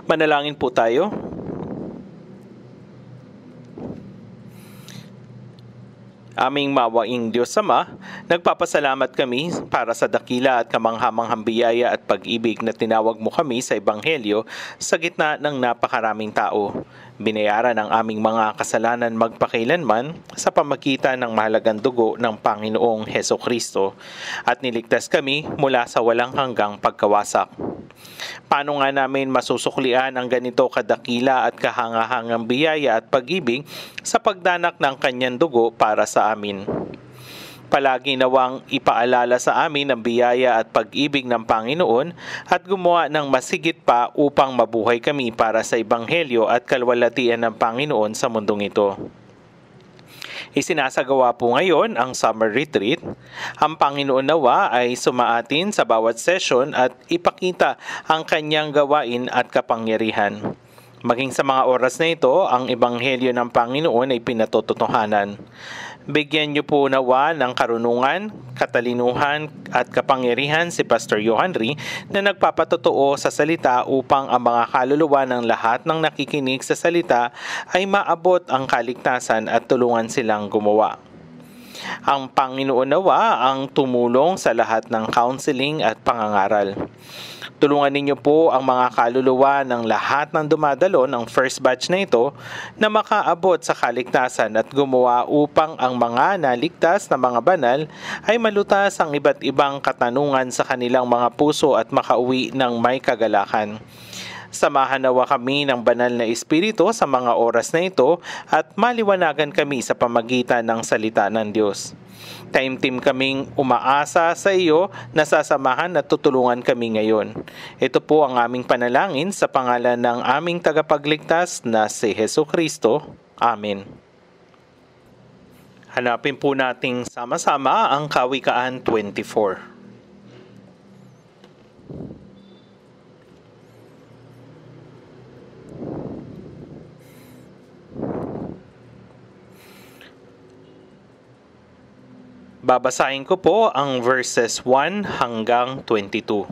Manalangin po tayo. Aming mawaing Diyos Ama, nagpapasalamat kami para sa dakila at kamanghamanghang biyaya at pag-ibig na tinawag mo kami sa Ebanghelyo sa gitna ng napakaraming tao. Binayaran ang aming mga kasalanan magpakailanman sa pamagitan ng mahalagang dugo ng Panginoong Hesukristo at niligtas kami mula sa walang hanggang pagkawasak. Paano nga namin masusuklian ang ganito kadakila at kahangahangang biyaya at pag-ibig sa pagdanak ng kanyang dugo para sa amin? Palagi nawang ipaalala sa amin ang biyaya at pag-ibig ng Panginoon at gumawa ng masigit pa upang mabuhay kami para sa Ebanghelyo at kalwalhatian ng Panginoon sa mundong ito. Isinasagawa po ngayon ang summer retreat. Ang Panginoon nawa ay sumaatin sa bawat session at ipakita ang kanyang gawain at kapangyarihan. Maging sa mga oras na ito, ang Ebanghelyo ng Panginoon ay pinatotohanan. Bigyan niyo po nawa ng karunungan, katalinuhan at kapangyarihan si Pastor Johanry na nagpapatotoo sa salita upang ang mga kaluluwa ng lahat ng nakikinig sa salita ay maabot ang kaligtasan at tulungan silang gumawa. Ang Panginoon nawa ang tumulong sa lahat ng counseling at pangangaral. Tulungan ninyo po ang mga kaluluwa ng lahat ng dumadalo ng first batch na ito na makaabot sa kaligtasan at gumawa upang ang mga naligtas na mga banal ay malutas ang iba't ibang katanungan sa kanilang mga puso at makauwi ng may kagalakan. Samahan nawa kami ng banal na Espiritu sa mga oras na ito at maliwanagan kami sa pamagitan ng salita ng Diyos. Taimtim kaming umaasa sa iyo na sasamahan at tutulungan kami ngayon. Ito po ang aming panalangin sa pangalan ng aming tagapagligtas na si Hesukristo. Amen. Hanapin po nating sama-sama ang Kawikaan 24. Babasahin ko po ang verses 1 hanggang 22.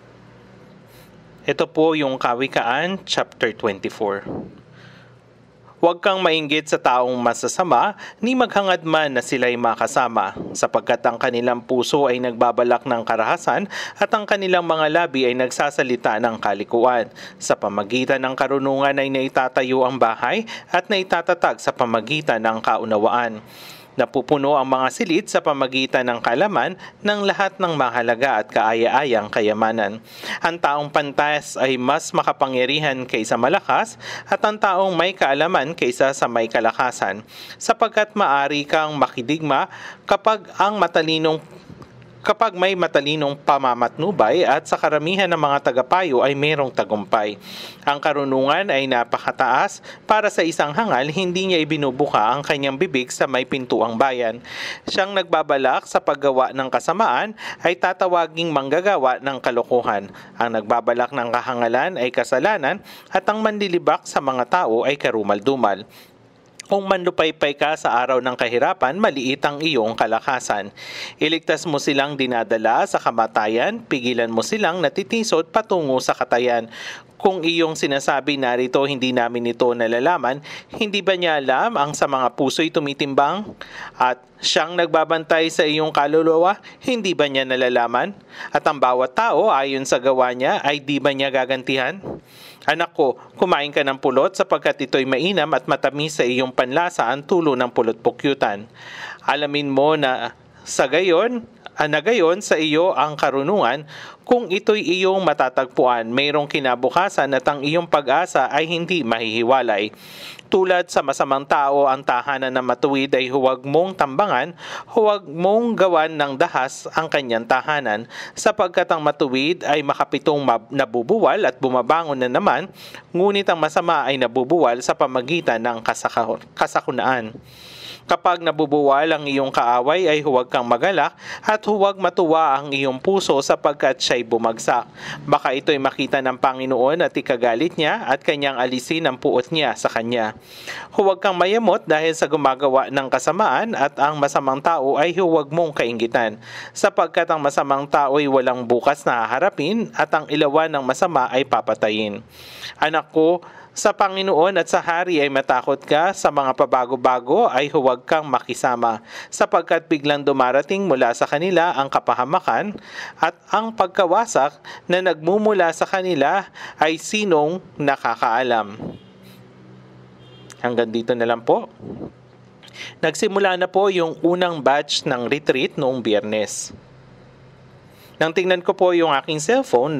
Ito po yung Kawikaan, chapter 24. Huwag kang mainggit sa taong masasama, ni maghangad man na sila'y makasama, sapagkat ang kanilang puso ay nagbabalak ng karahasan at ang kanilang mga labi ay nagsasalita ng kalikuan. Sa pamagitan ng karunungan ay naitatayo ang bahay at naitatatag sa pamagitan ng kaunawaan. Napupuno ang mga silid sa pamagitan ng kalaman ng lahat ng mahalaga at kaaya-ayang kayamanan. Ang taong pantas ay mas makapangyarihan kaysa malakas at ang taong may kaalaman kaysa sa may kalakasan, sapagkat maari kang makidigma kapag may matalinong pamamatnubay at sa karamihan ng mga tagapayo ay mayroong tagumpay. Ang karunungan ay napakataas para sa isang hangal, hindi niya ibinubuka ang kanyang bibig sa may pintuang bayan. Siyang nagbabalak sa paggawa ng kasamaan ay tatawaging manggagawa ng kalokohan. Ang nagbabalak ng kahangalan ay kasalanan at ang manlilibak sa mga tao ay karumal-dumal. Kung manlupaypay ka sa araw ng kahirapan, maliit ang iyong kalakasan. Iligtas mo silang dinadala sa kamatayan, pigilan mo silang natitisod patungo sa katayan. Kung iyong sinasabi narito hindi namin ito nalalaman, hindi ba niya alam ang sa mga puso'y tumitimbang? At siyang nagbabantay sa iyong kaluluwa, hindi ba niya nalalaman? At ang bawat tao ayon sa gawa niya ay di ba niya gagantihan? Anak ko, kumain ka ng pulot sapagkat ito'y mainam at matamis sa iyong panlasa ang tulo ng pulot-pukyutan. Alamin mo na gayon sa iyo ang karunungan, kung ito'y iyong matatagpuan, mayroong kinabukasan at ang iyong pag-asa ay hindi mahihiwalay. Tulad sa masamang tao, ang tahanan na matuwid ay huwag mong tambangan, huwag mong gawan ng dahas ang kanyang tahanan, sapagkat ang matuwid ay makapitong nabubuwal at bumabangon na naman, ngunit ang masama ay nabubuwal sa pamagitan ng kasakunaan. Kapag nabubuwal ang iyong kaaway ay huwag kang magalak at At huwag matuwa ang iyong puso sapagkat siya'y bumagsak. Baka ito'y makita ng Panginoon at ikagalit niya at kanyang alisin ang puot niya sa kanya. Huwag kang mayamot dahil sa gumagawa ng kasamaan at ang masamang tao ay huwag mong kainggitan. Sapagkat ang masamang tao ay walang bukas na haharapin at ang ilawan ng masama ay papatayin. Anak ko, sa Panginoon at sa hari ay matakot ka, sa mga pabago-bago ay huwag kang makisama, sapagkat biglang dumarating mula sa kanila ang kapahamakan at ang pagkawasak na nagmumula sa kanila ay sinong nakakaalam. Hanggang dito na lang po. Nagsimula na po yung unang batch ng retreat noong Biyernes. Nang tingnan ko po yung aking cellphone,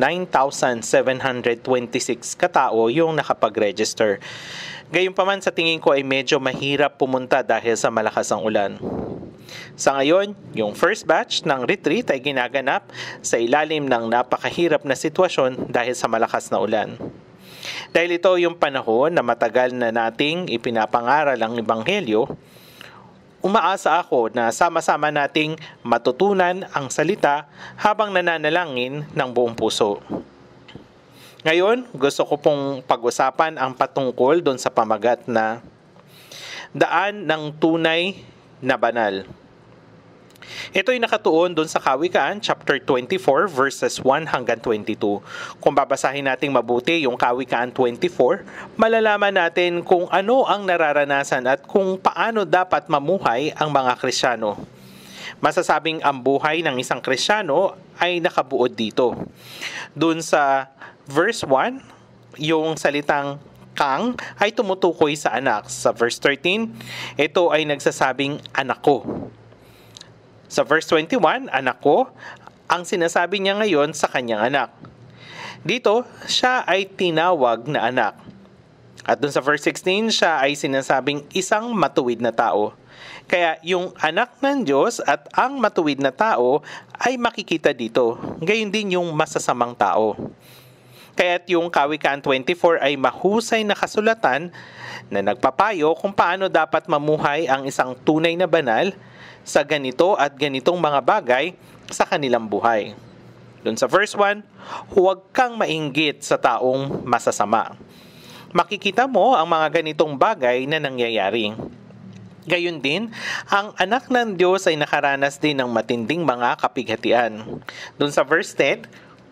9,726 katao yung nakapag-register. Gayunpaman sa tingin ko ay medyo mahirap pumunta dahil sa malakas ang ulan. Sa ngayon, yung first batch ng retreat ay ginaganap sa ilalim ng napakahirap na sitwasyon dahil sa malakas na ulan. Dahil ito yung panahon na matagal na nating ipinapangaral ang Ebanghelyo, umaasa ako na sama-sama nating matutunan ang salita habang nananalangin ng buong puso. Ngayon, gusto ko pong pag-usapan ang patungkol doon sa pamagat na daan ng tunay na banal. Ito'y nakatuon doon sa Kawikaan, chapter 24, verses 1 hanggang 22. Kung babasahin natin mabuti yung Kawikaan 24, malalaman natin kung ano ang nararanasan at kung paano dapat mamuhay ang mga Kristiyano. Masasabing ang buhay ng isang Kristiyano ay nakabuod dito. Doon sa verse 1, yung salitang kang ay tumutukoy sa anak. Sa verse 13, ito ay nagsasabing anak ko. Sa verse 21, anak ko, ang sinasabi niya ngayon sa kanyang anak. Dito, siya ay tinawag na anak. At dun sa verse 16, siya ay sinasabing isang matuwid na tao. Kaya yung anak ng Diyos at ang matuwid na tao ay makikita dito. Gayon din yung masasamang tao. Kaya't yung Kawikaan 24 ay mahusay na kasulatan na nagpapayo kung paano dapat mamuhay ang isang tunay na banal sa ganito at ganitong mga bagay sa kanilang buhay. Doon sa verse 1, huwag kang mainggit sa taong masasama. Makikita mo ang mga ganitong bagay na nangyayari. Gayon din, ang anak ng Diyos ay nakaranas din ng matinding mga kapighatian. Doon sa verse 10,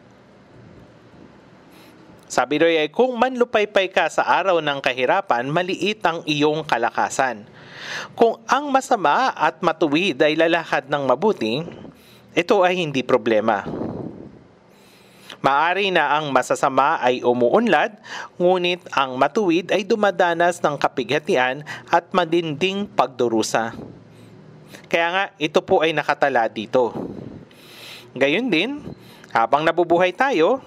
sabi doon ay kung manlupaypay ka sa araw ng kahirapan, maliit ang iyong kalakasan. Kung ang masama at matuwid ay lalakad ng mabuti, ito ay hindi problema. Maari na ang masasama ay umuunlad, ngunit ang matuwid ay dumadanas ng kapighatian at matinding pagdurusa. Kaya nga, ito po ay nakatala dito. Gayon din, habang nabubuhay tayo,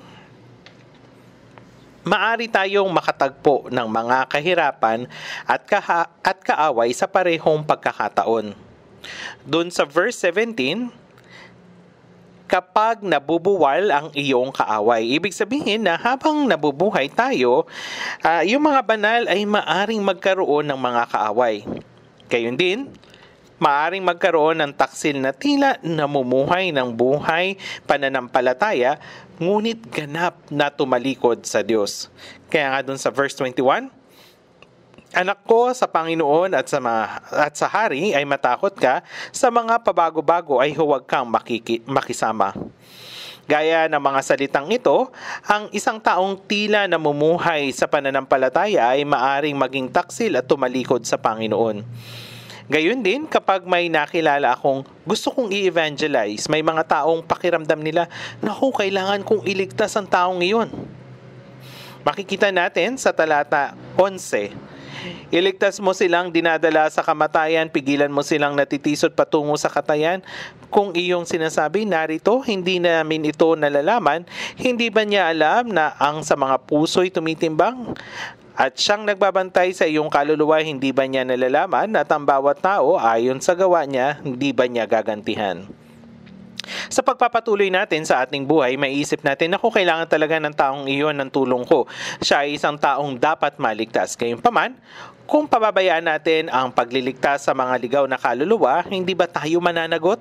maari tayong makatagpo ng mga kahirapan at kaaway sa parehong pagkakataon. Doon sa verse 17, kapag nabubuwal ang iyong kaaway. Ibig sabihin na habang nabubuhay tayo, yung mga banal ay maaring magkaroon ng mga kaaway. Gayon din, maaring magkaroon ng taksil na tila namumuhay ng buhay pananampalataya, ngunit ganap na tumalikod sa Diyos. Kaya nga dun sa verse 21, anak ko, sa Panginoon at sa hari ay matakot ka, sa mga pabago-bago ay huwag kang makisama. Gaya ng mga salitang ito, ang isang taong tila namumuhay sa pananampalataya ay maaring maging taksil at tumalikod sa Panginoon. Gayon din, kapag may nakilala akong gusto kong i-evangelize, may mga taong pakiramdam nila, naku, kailangan kong iligtas ang taong iyon. Makikita natin sa talata 11, iligtas mo silang dinadala sa kamatayan, pigilan mo silang natitisod patungo sa katayan. Kung iyong sinasabi, narito, hindi namin ito nalalaman, hindi ba niya alam na ang sa mga puso'y tumitimbang? At siyang nagbabantay sa iyong kaluluwa, hindi ba niya nalalaman at ang bawat tao ayon sa gawa niya, hindi ba niya gagantihan? Sa pagpapatuloy natin sa ating buhay, maiisip natin na kung kailangan talaga ng taong iyon ng tulong ko. Siya ay isang taong dapat maligtas. Gayunpaman, kung pababayaan natin ang pagliligtas sa mga ligaw na kaluluwa, hindi ba tayo mananagot?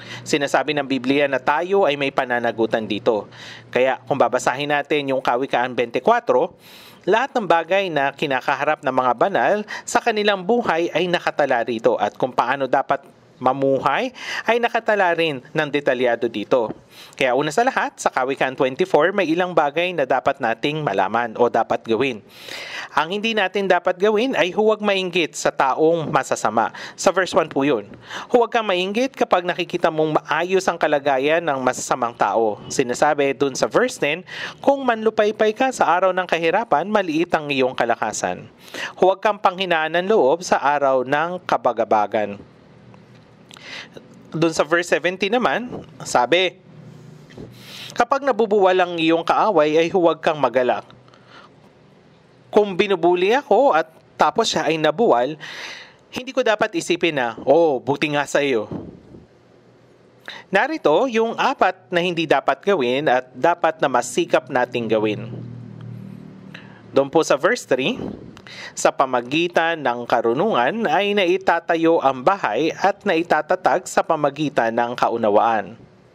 Sinasabi ng Biblia na tayo ay may pananagutan dito. Kaya kung babasahin natin yung Kawikaan 24, lahat ng bagay na kinakaharap ng mga banal sa kanilang buhay ay nakatala rito at kung paano dapat mamuhay ay nakatala rin ng detalyado dito. Kaya una sa lahat, sa Kawikaan 24, may ilang bagay na dapat nating malaman o dapat gawin. Ang hindi natin dapat gawin ay huwag mainggit sa taong masasama. Sa verse 1 po yun. Huwag kang mainggit kapag nakikita mong maayos ang kalagayan ng masasamang tao. Sinasabi dun sa verse 10, kung manlupaypay ka sa araw ng kahirapan, maliit ang iyong kalakasan. Huwag kang panghinaan ng loob sa araw ng kabagabagan. Doon sa verse 17 naman, sabi, kapag nabubuwal ang iyong kaaway ay huwag kang magalak. Kung binubuli ako at tapos siya ay nabuwal, hindi ko dapat isipin na, buti nga sa iyo. Narito yung 4 na hindi dapat gawin at dapat na masikap nating gawin. Doon po sa verse 3, sa pamagitan ng karunungan ay naitatayo ang bahay at naitatatag sa pamagitan ng kaunawaan.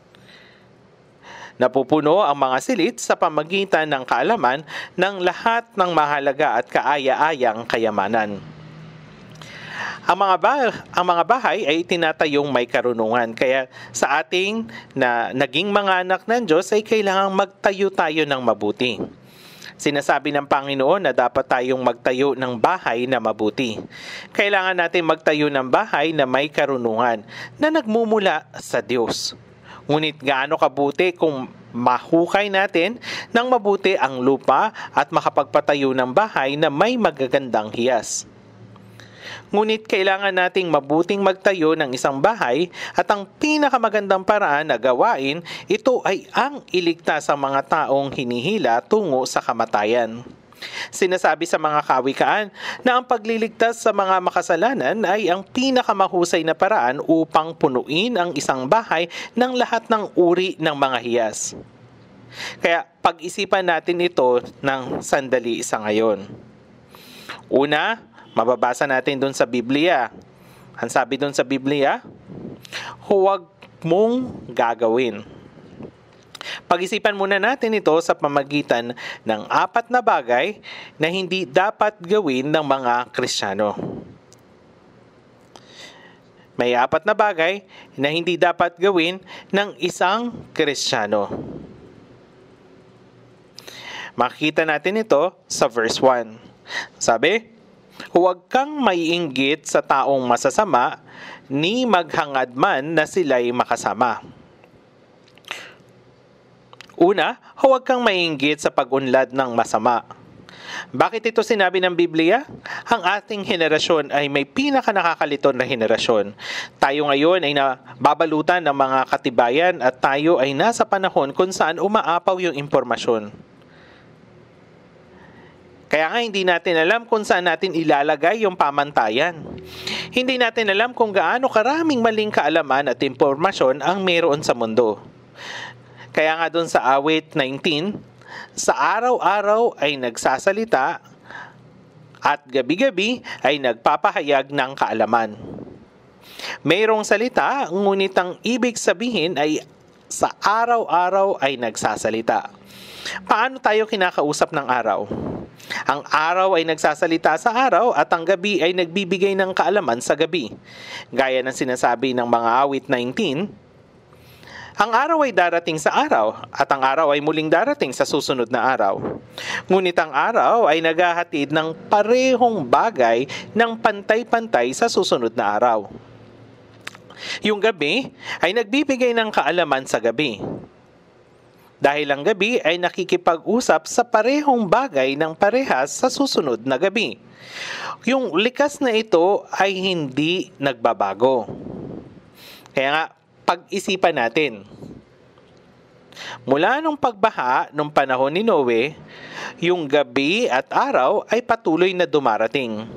Napupuno ang mga silid sa pamagitan ng kaalaman ng lahat ng mahalaga at kaaya-ayang kayamanan. Ang mga bahay ay tinatayong may karunungan. Kaya sa ating na naging mga anak ng Diyos ay kailangang magtayo tayo ng mabuti. Sinasabi ng Panginoon na dapat tayong magtayo ng bahay na mabuti. Kailangan natin magtayo ng bahay na may karunungan na nagmumula sa Diyos. Ngunit gaano kabuti kung mahukay natin ng mabuti ang lupa at makapagpatayo ng bahay na may magagandang hiyas. Ngunit kailangan nating mabuting magtayo ng isang bahay at ang pinakamagandang paraan na gawain, ito ay ang iligtas sa mga taong hinihila tungo sa kamatayan. Sinasabi sa mga kawikaan na ang pagliligtas sa mga makasalanan ay ang pinakamahusay na paraan upang punuin ang isang bahay ng lahat ng uri ng mga hiyas. Kaya pag-isipan natin ito ng sandali sa ngayon. Una, mababasa natin doon sa Biblia. Ang sabi doon sa Biblia, huwag mong gagawin. Pag-isipan muna natin ito sa pamagitan ng 4 na bagay na hindi dapat gawin ng mga Kristiyano. May 4 na bagay na hindi dapat gawin ng isang Kristiyano. Makikita natin ito sa verse 1. Sabi, huwag kang maiinggit sa taong masasama, ni maghangad man na sila'y makasama. Una, huwag kang maiinggit sa pag-unlad ng masama. Bakit ito sinabi ng Biblia? Ang ating henerasyon ay may pinaka-nakakalito na henerasyon. Tayo ngayon ay nababalutan ng mga katibayan at tayo ay nasa panahon kung saan umaapaw yung impormasyon. Kaya nga hindi natin alam kung saan natin ilalagay yung pamantayan. Hindi natin alam kung gaano karaming maling kaalaman at impormasyon ang meron sa mundo. Kaya nga doon sa awit 19, sa araw-araw ay nagsasalita at gabi-gabi ay nagpapahayag ng kaalaman. Mayroong salita, ngunit ang ibig sabihin ay sa araw-araw ay nagsasalita. Paano tayo kinakausap ng araw? Ang araw ay nagsasalita sa araw at ang gabi ay nagbibigay ng kaalaman sa gabi. Gaya ng sinasabi ng mga awit 19, ang araw ay darating sa araw at ang araw ay muling darating sa susunod na araw. Ngunit ang araw ay naghahatid ng parehong bagay ng pantay-pantay sa susunod na araw. Yung gabi ay nagbibigay ng kaalaman sa gabi. Dahil ang gabi ay nakikipag-usap sa parehong bagay ng parehas sa susunod na gabi. Yung likas na ito ay hindi nagbabago. Kaya nga, pag-isipan natin. Mula nung pagbaha nung panahon ni Noe, yung gabi at araw ay patuloy na dumarating.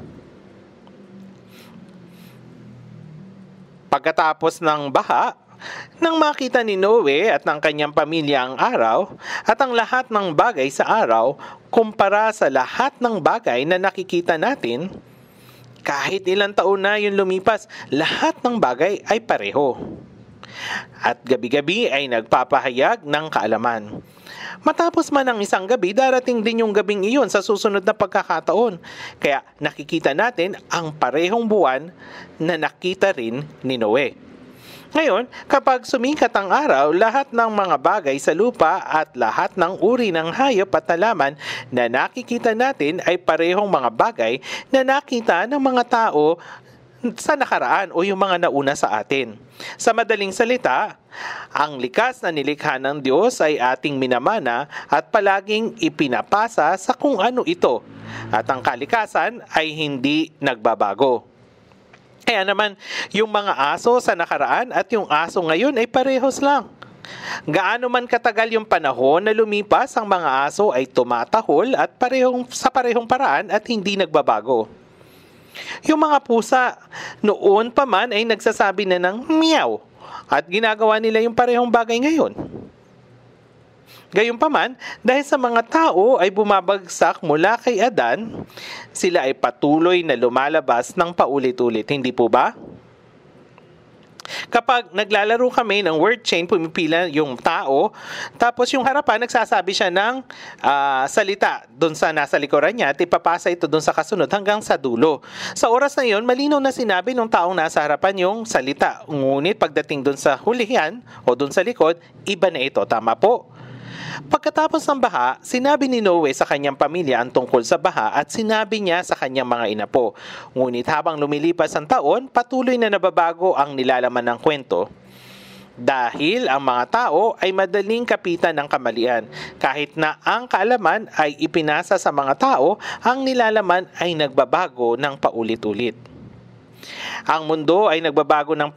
Pagkatapos ng baha, nang makita ni Noe at ng kanyang pamilya ang araw at ang lahat ng bagay sa araw kumpara sa lahat ng bagay na nakikita natin, kahit ilang taon na yung lumipas, lahat ng bagay ay pareho. at gabi-gabi ay nagpapahayag ng kaalaman. Matapos man ang isang gabi, darating din yung gabing iyon sa susunod na pagkakataon. Kaya nakikita natin ang parehong buwan na nakita rin ni Noe. Ngayon, kapag sumikat ang araw, lahat ng mga bagay sa lupa at lahat ng uri ng hayop at halaman na nakikita natin ay parehong mga bagay na nakita ng mga tao sa nakaraan o yung mga nauna sa atin. Sa madaling salita, ang likas na nilikha ng Diyos ay ating minamana at palaging ipinapasa sa kung ano ito. At ang kalikasan ay hindi nagbabago. Kaya naman, yung mga aso sa nakaraan at yung aso ngayon ay parehos lang. Gaano man katagal yung panahon na lumipas, ang mga aso ay tumatahol at sa parehong paraan at hindi nagbabago. Yung mga pusa, noon pa man ay nagsasabi na ng meow at ginagawa nila yung parehong bagay ngayon. Gayunpaman, dahil sa mga tao ay bumabagsak mula kay Adan, sila ay patuloy na lumalabas ng paulit-ulit. Hindi po ba? Kapag naglalaro kami ng word chain, pumipila yung tao, tapos yung harapan, nagsasabi siya ng salita doon sa nasa likuran niya at ipapasa ito doon sa kasunod hanggang sa dulo. Sa oras na yon, malinaw na sinabi ng taong nasa harapan yung salita. Ngunit pagdating doon sa hulihan o doon sa likod, iba na ito. Tama po? Pagkatapos ng baha, sinabi ni Noe sa kanyang pamilya ang tungkol sa baha at sinabi niya sa kanyang mga inapo. Ngunit habang lumilipas ang taon, patuloy na nababago ang nilalaman ng kwento. Dahil ang mga tao ay madaling kapitan ng kamalian. Kahit na ang kaalaman ay ipinasa sa mga tao, ang nilalaman ay nagbabago ng paulit-ulit. Ang mundo ay nagbabago ng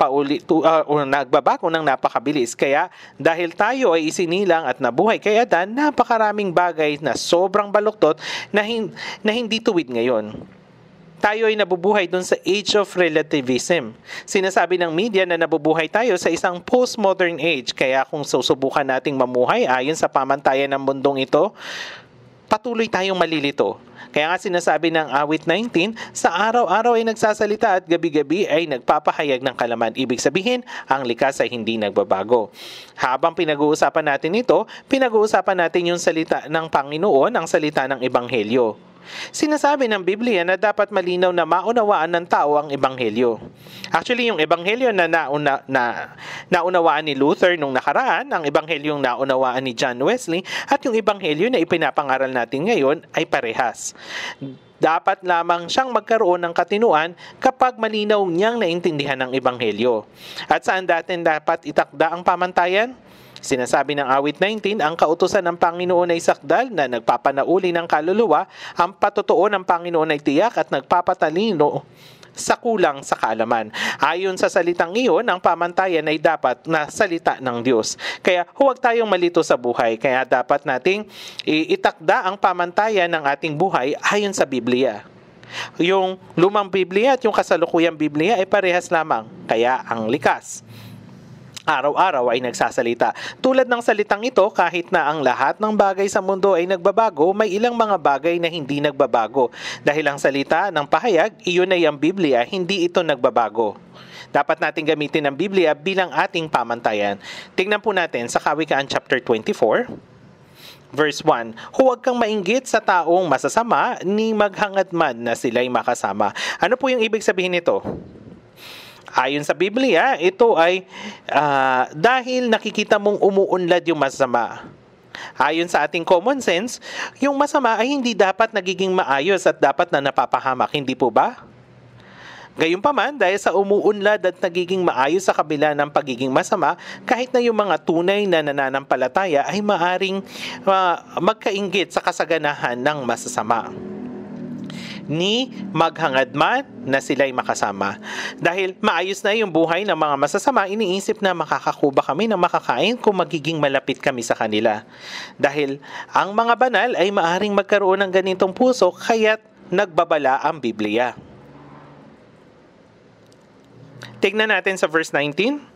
napakabilis, kaya dahil tayo ay isinilang at nabuhay kay Adan, napakaraming bagay na sobrang baluktot na hindi tuwid ngayon. Tayo ay nabubuhay dun sa age of relativism. Sinasabi ng media na nabubuhay tayo sa isang postmodern age, kaya kung susubukan nating mamuhay ayon sa pamantayan ng mundong ito, patuloy tayong malilito. Kaya nga sinasabi ng awit 19, sa araw-araw ay nagsasalita at gabi-gabi ay nagpapahayag ng kalaman. Ibig sabihin, ang likas ay hindi nagbabago. Habang pinag-uusapan natin ito, pinag-uusapan natin yung salita ng Panginoon, ang salita ng Ebanghelyo. Sinasabi ng Biblia na dapat malinaw na maunawaan ng tao ang Ebanghelyo. Actually, yung Ebanghelyo na naunawaan ni Luther nung nakaraan, ang Ebanghelyong naunawaan ni John Wesley, at yung Ebanghelyo na ipinapangaral natin ngayon ay parehas. Dapat lamang siyang magkaroon ng katinuan kapag malinaw niyang naintindihan ng Ebanghelyo. At saan natin dapat itakda ang pamantayan? Sinasabi ng awit 19, ang kautusan ng Panginoon ay sakdal na nagpapanauli ng kaluluwa, ang patotoo ng Panginoon ay tiyak at nagpapatalino sa kulang sa kaalaman. Ayon sa salitang iyon, ang pamantayan ay dapat na salita ng Diyos. Kaya huwag tayong malito sa buhay. Kaya dapat nating itakda ang pamantayan ng ating buhay ayon sa Biblia. Yung lumang Biblia at yung kasalukuyang Biblia ay parehas lamang. Kaya ang likas araw-araw ay nagsasalita. Tulad ng salitang ito, kahit na ang lahat ng bagay sa mundo ay nagbabago, may ilang mga bagay na hindi nagbabago. Dahil ang salita ng pahayag, iyon ay ang Biblia, hindi ito nagbabago. Dapat natin gamitin ang Biblia bilang ating pamantayan. Tingnan po natin sa Kawikaan chapter 24. Verse 1, huwag kang mainggit sa taong masasama, ni maghangad man na sila'y makasama. Ano po yung ibig sabihin nito? Ayon sa Biblia, ito ay dahil nakikita mong umuunlad yung masama. Ayon sa ating common sense, yung masama ay hindi dapat nagiging maayos at dapat na napapahamak. Hindi po ba? Gayunpaman, dahil sa umuunlad at nagiging maayos sa kabila ng pagiging masama, kahit na yung mga tunay na nananampalataya ay maaring magkainggit sa kasaganahan ng masasama. Ni maghangad man na sila'y makasama. Dahil maayos na yung buhay ng mga masasama, iniisip na makakakuba kami ng makakain kung magiging malapit kami sa kanila. Dahil ang mga banal ay maaring magkaroon ng ganitong puso, kaya't nagbabala ang Biblia. Tignan natin sa verse 19.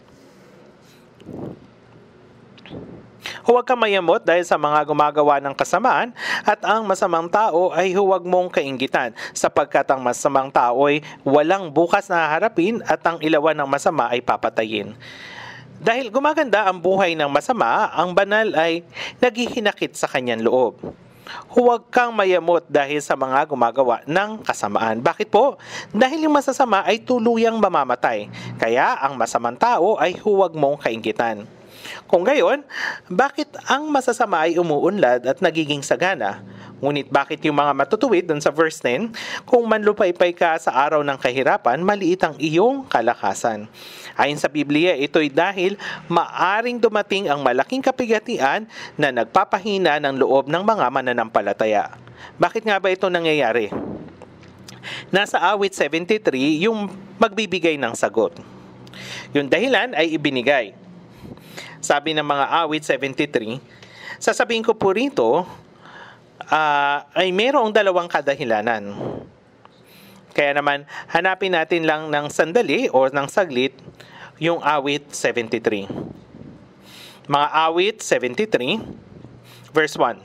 Huwag kang mayamot dahil sa mga gumagawa ng kasamaan, at ang masamang tao ay huwag mong kainggitan, sapagkat ang masamang tao ay walang bukas na haharapin at ang ilawan ng masama ay papatayin. Dahil gumaganda ang buhay ng masama, ang banal ay naghihinakit sa kanyang loob. Huwag kang mayamot dahil sa mga gumagawa ng kasamaan. Bakit po? Dahil yung masasama ay tuluyang mamamatay. Kaya ang masamang tao ay huwag mong kainggitan. Kung gayon, bakit ang masasama ay umuunlad at nagiging sagana? Ngunit bakit yung mga matutuwid dun sa verse 10, kung manlupaypay ka sa araw ng kahirapan, maliit ang iyong kalakasan. Ayon sa Biblia, ito'y dahil maaring dumating ang malaking kapigatian na nagpapahina ng loob ng mga mananampalataya. Bakit nga ba ito nangyayari? Nasa awit 73 yung magbibigay ng sagot. Yung dahilan ay ibinigay. Sabi ng mga awit 73, sasabihin ko po rito, ay mayroong dalawang kadahilanan. Kaya naman, hanapin natin lang ng sandali o ng saglit yung awit 73. Mga awit 73, verse 1.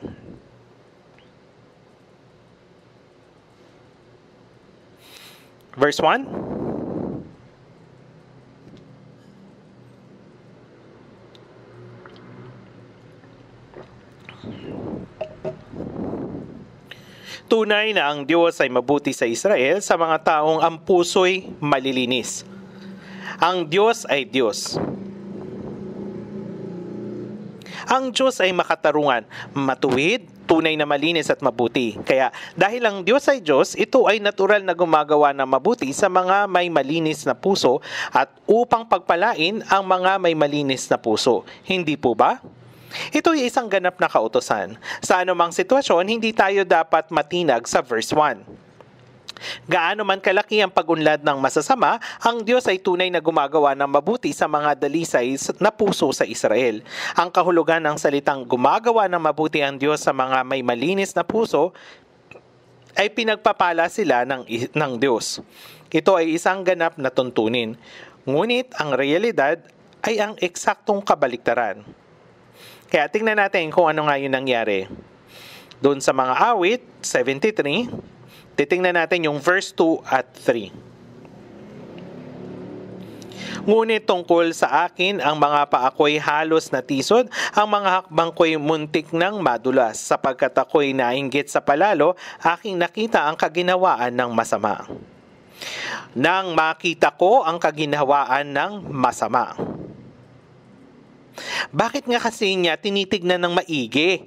Verse 1. Tunay na ang Diyos ay mabuti sa Israel sa mga taong ang puso'y malilinis. Ang Diyos ay Diyos. Ang Diyos ay makatarungan, matuwid, tunay na malinis at mabuti. Kaya dahil ang Diyos ay Diyos, ito ay natural na gumagawa ng mabuti sa mga may malinis na puso at upang pagpalain ang mga may malinis na puso. Hindi po ba? Ito ay isang ganap na kautusan. Sa anumang sitwasyon, hindi tayo dapat matinag sa verse 1. Gaano man kalaki ang pag-unlad ng masasama, ang Diyos ay tunay na gumagawa ng mabuti sa mga dalisay na puso sa Israel. Ang kahulugan ng salitang gumagawa ng mabuti ang Diyos sa mga may malinis na puso ay pinagpapala sila ng Diyos. Ito ay isang ganap na tuntunin. Ngunit ang realidad ay ang eksaktong kabaliktaran. Kaya tingnan natin kung ano nga yung nangyari. Doon sa mga awit, 73, titingnan natin yung verse 2 at 3. Ngunit tungkol sa akin, ang mga paa ko'y halos natisod, ang mga hakbang ko'y muntik ng madulas, sapagkat ako'y nainggit sa palalo, aking nakita ang kaginawaan ng masama. Nang makita ko ang kaginawaan ng masama. Bakit nga kasi niya tinitignan ng maigi?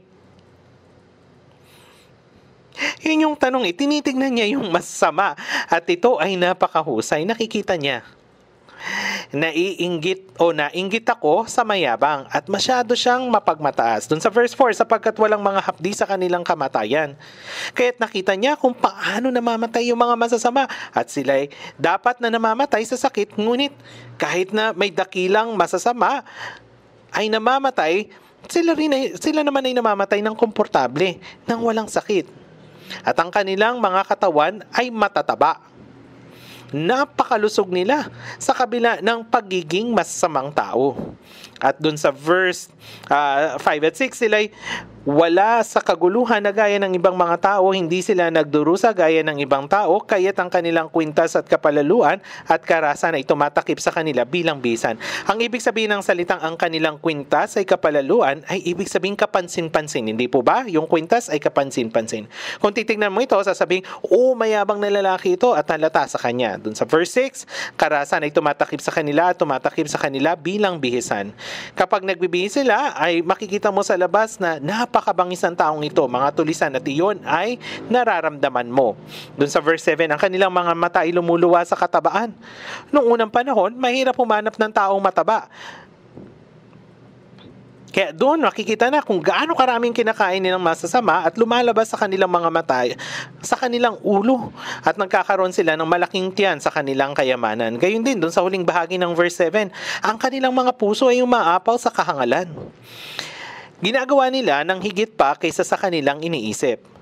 Yun yung tanong tinitignan niya yung masama at ito ay napakahusay. Nakikita niya. Nainggit ako sa mayabang at masyado siyang mapagmataas. Doon sa verse 4, sapagkat walang mga hapdi sa kanilang kamatayan. Kaya't nakita niya kung paano namamatay yung mga masasama at sila'y dapat na namamatay sa sakit. Ngunit kahit na may dakilang masasama, ay namamatay, sila naman ay namamatay ng komportable, ng walang sakit. At ang kanilang mga katawan ay matataba. Napakalusog nila sa kabila ng pagiging masasamang tao. At dun sa verse 5 at 6, sila'y wala sa kaguluhan na gaya ng ibang mga tao, hindi sila nagdurusa gaya ng ibang tao, kaya't ang kanilang kwintas at kapalaluan at karasan ay tumatakip sa kanila bilang bisan. Ang ibig sabihin ng salitang ang kanilang kwintas ay kapalaluan ay ibig sabihin kapansin-pansin. Hindi po ba? Yung kwintas ay kapansin-pansin. Kung titignan mo ito, sasabihin, mayabang na lalaki ito at halata sa kanya. Dun sa verse 6, karasan ay tumatakip sa kanila at tumatakip sa kanila bilang bihisan. Kapag nagbibihis sila, ay makikita mo sa labas na napakabangis ng taong ito, mga tulisan, at iyon ay nararamdaman mo. Doon sa verse 7, ang kanilang mga mata ay lumuluwa sa katabaan. Noong unang panahon, mahirap humanap ng taong mataba. Kaya doon makikita na kung gaano karaming kinakain nilang masasama at lumalabas sa kanilang mga mata, sa kanilang ulo, at nagkakaroon sila ng malaking tiyan sa kanilang kayamanan. Gayun din doon sa huling bahagi ng verse 7, ang kanilang mga puso ay umaapaw sa kahangalan. Ginagawa nila ng higit pa kaysa sa kanilang iniisip.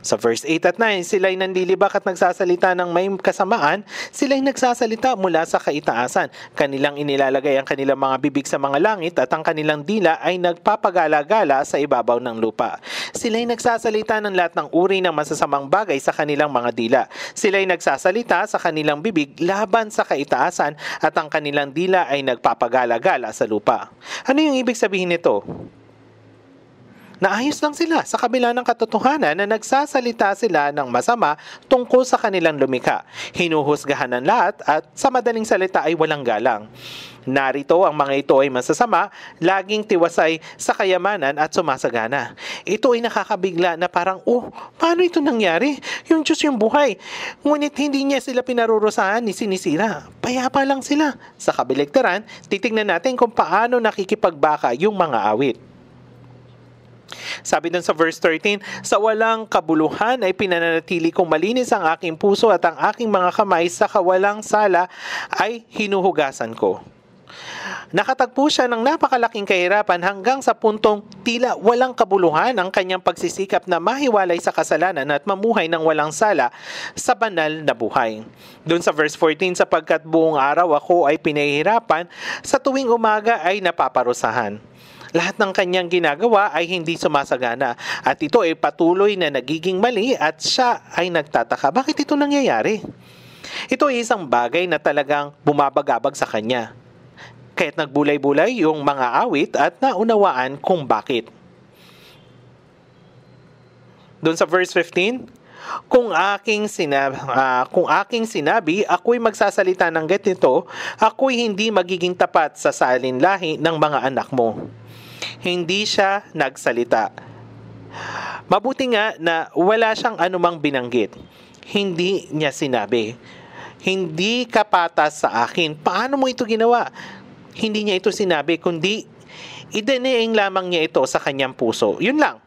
Sa verse 8 at 9, sila'y nandilibak at nagsasalita ng may kasamaan, sila'y nagsasalita mula sa kaitaasan. Kanilang inilalagay ang kanilang mga bibig sa mga langit at ang kanilang dila ay nagpapagala-gala sa ibabaw ng lupa. Sila'y nagsasalita ng lahat ng uri ng masasamang bagay sa kanilang mga dila. Sila'y nagsasalita sa kanilang bibig laban sa kaitaasan at ang kanilang dila ay nagpapagala-gala sa lupa. Ano yung ibig sabihin nito? Naayos lang sila sa kabila ng katotohanan na nagsasalita sila ng masama tungkol sa kanilang lumikha. Hinuhusgahan ng lahat at sa madaling salita ay walang galang. Narito ang mga ito ay masasama, laging tiwasay sa kayamanan at sumasagana. Ito ay nakakabigla na parang, paano ito nangyari? Yung Diyos yung buhay. Ngunit hindi niya sila pinarurusahan ni sinisira. Payapa lang sila. Sa kabaligtaran, titignan natin kung paano nakikipagbaka yung mga awit. Sabi dun sa verse 13, sa walang kabuluhan ay pinananatili kong malinis ang aking puso at ang aking mga kamay sa kawalang sala ay hinuhugasan ko. Nakatagpo siya ng napakalaking kahirapan hanggang sa puntong tila walang kabuluhan ang kanyang pagsisikap na mahiwalay sa kasalanan at mamuhay ng walang sala sa banal na buhay. Doon sa verse 14, sapagkat buong araw ako ay pinahihirapan, sa tuwing umaga ay napaparusahan. Lahat ng kanyang ginagawa ay hindi sumasagana at ito ay patuloy na nagiging mali at siya ay nagtataka. Bakit ito nangyayari? Ito ay isang bagay na talagang bumabagabag sa kanya. Kaya't nagbulay-bulay yung mga awit at naunawaan kung bakit. Doon sa verse 15, kung aking sinabi, ako'y magsasalita ng ganito, ako'y hindi magiging tapat sa salinlahi ng mga anak mo. Hindi siya nagsalita. Mabuti nga na wala siyang anumang binanggit. Hindi niya sinabi, hindi ka patas sa akin. Paano mo ito ginawa? Hindi niya ito sinabi, kundi idiniing lamang niya ito sa kanyang puso. Yun lang.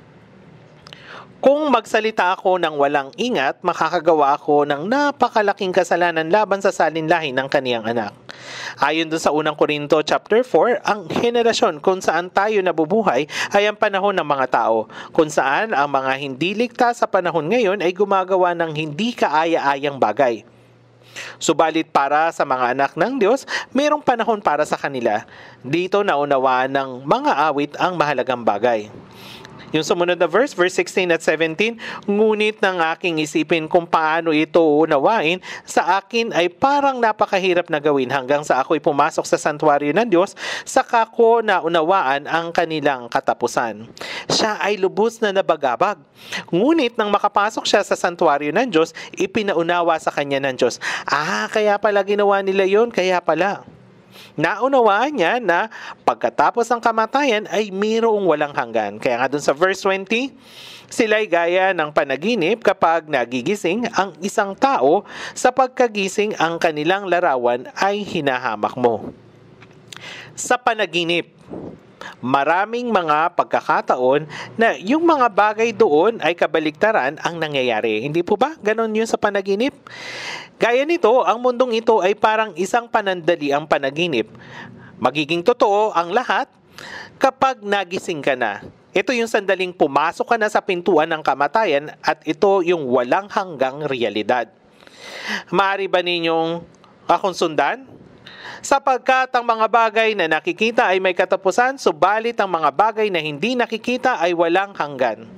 Kung magsalita ako ng walang ingat, makakagawa ako ng napakalaking kasalanan laban sa salinlahi ng kaniyang anak. Ayon doon sa unang Korinto chapter 4, ang henerasyon kung saan tayo nabubuhay ay ang panahon ng mga tao, kung saan ang mga hindi ligtas sa panahon ngayon ay gumagawa ng hindi kaaya-ayang bagay. Subalit para sa mga anak ng Diyos, mayroong panahon para sa kanila. Dito naunawaan ng mga awit ang mahalagang bagay. Yung sumunod na verse 16 at 17, ngunit ng aking isipin kung paano ito unawain, sa akin ay parang napakahirap na gawin hanggang sa ako'y pumasok sa santuaryo ng Diyos, saka ko naunawaan ang kanilang katapusan. Siya ay lubos na nabagabag. Ngunit nang makapasok siya sa santuaryo ng Diyos, ipinaunawa sa kanya ng Diyos. Kaya pala ginawa nila yon, kaya pala. Naunawaan niya na pagkatapos ng kamatayan ay mayroong walang hanggan. Kaya nga dun sa verse 20, sila'y gaya ng panaginip kapag nagigising ang isang tao, sa pagkagising ang kanilang larawan ay hinahamak mo. Sa panaginip, maraming mga pagkakataon na yung mga bagay doon ay kabaligtaran ang nangyayari. Hindi po ba? Ganon yun sa panaginip. Gaya nito, ang mundong ito ay parang isang panandali ang panaginip. Magiging totoo ang lahat kapag nagising ka na. Ito yung sandaling pumasok ka na sa pintuan ng kamatayan at ito yung walang hanggang realidad. Maaari ba ninyong akong sundan? Sapagkat ang mga bagay na nakikita ay may katapusan, subalit ang mga bagay na hindi nakikita ay walang hanggan.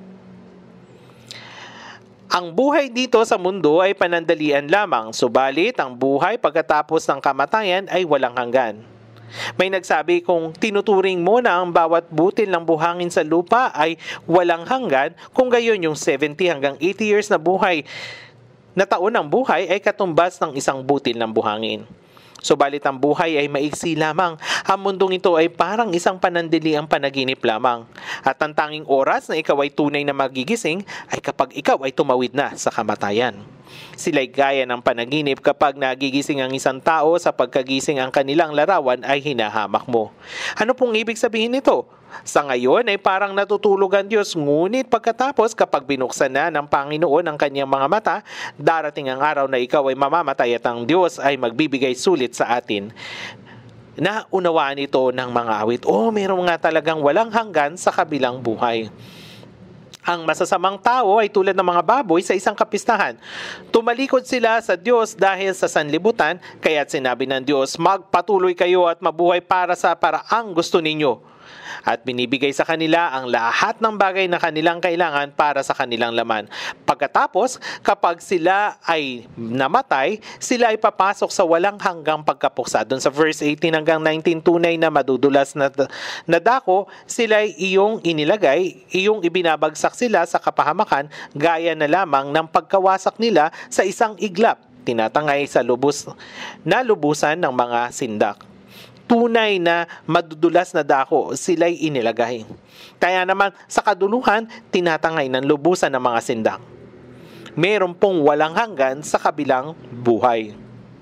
Ang buhay dito sa mundo ay panandalian lamang, subalit ang buhay pagkatapos ng kamatayan ay walang hanggan. May nagsabi kung tinuturing mo na ang bawat butil ng buhangin sa lupa ay walang hanggan, kung gayon yung 70 hanggang 80 years na buhay na taon ng buhay ay katumbas ng isang butil ng buhangin. Subalit ang buhay ay maiksi lamang. Ang mundong ito ay parang isang panandali ang panaginip lamang. At ang tanging oras na ikaw ay tunay na magigising ay kapag ikaw ay tumawid na sa kamatayan. Sila'y gaya ng panaginip kapag nagigising ang isang tao, sa pagkagising ang kanilang larawan ay hinahamak mo. Ano pong ibig sabihin nito? Sa ngayon ay parang natutulog ang Diyos, ngunit pagkatapos kapag binuksan na ng Panginoon ang kanyang mga mata, darating ang araw na ikaw ay mamamatay at ang Diyos ay magbibigay sulit sa atin. Naunawaan ito ng mga awit. Meron nga talagang walang hanggan sa kabilang buhay. Ang masasamang tao ay tulad ng mga baboy sa isang kapistahan. Tumalikod sila sa Diyos dahil sa sanlibutan, kaya't sinabi ng Diyos, magpatuloy kayo at mabuhay para sa paraang gusto ninyo. At binibigay sa kanila ang lahat ng bagay na kanilang kailangan para sa kanilang laman. Pagkatapos, kapag sila ay namatay, sila ay papasok sa walang hanggang pagkapuksa. Doon sa verse 18 hanggang 19, tunay na madudulas na dako, sila ay iyong inilagay, iyong ibinabagsak sila sa kapahamakan, gaya na lamang ng pagkawasak nila sa isang iglap, tinatangay sa lubusan ng mga sindak. Tunay na madudulas na dako, sila'y inilagay. Kaya naman sa kaduluhan, tinatangay ng lubusan ng mga sindak. Meron pong walang hanggan sa kabilang buhay.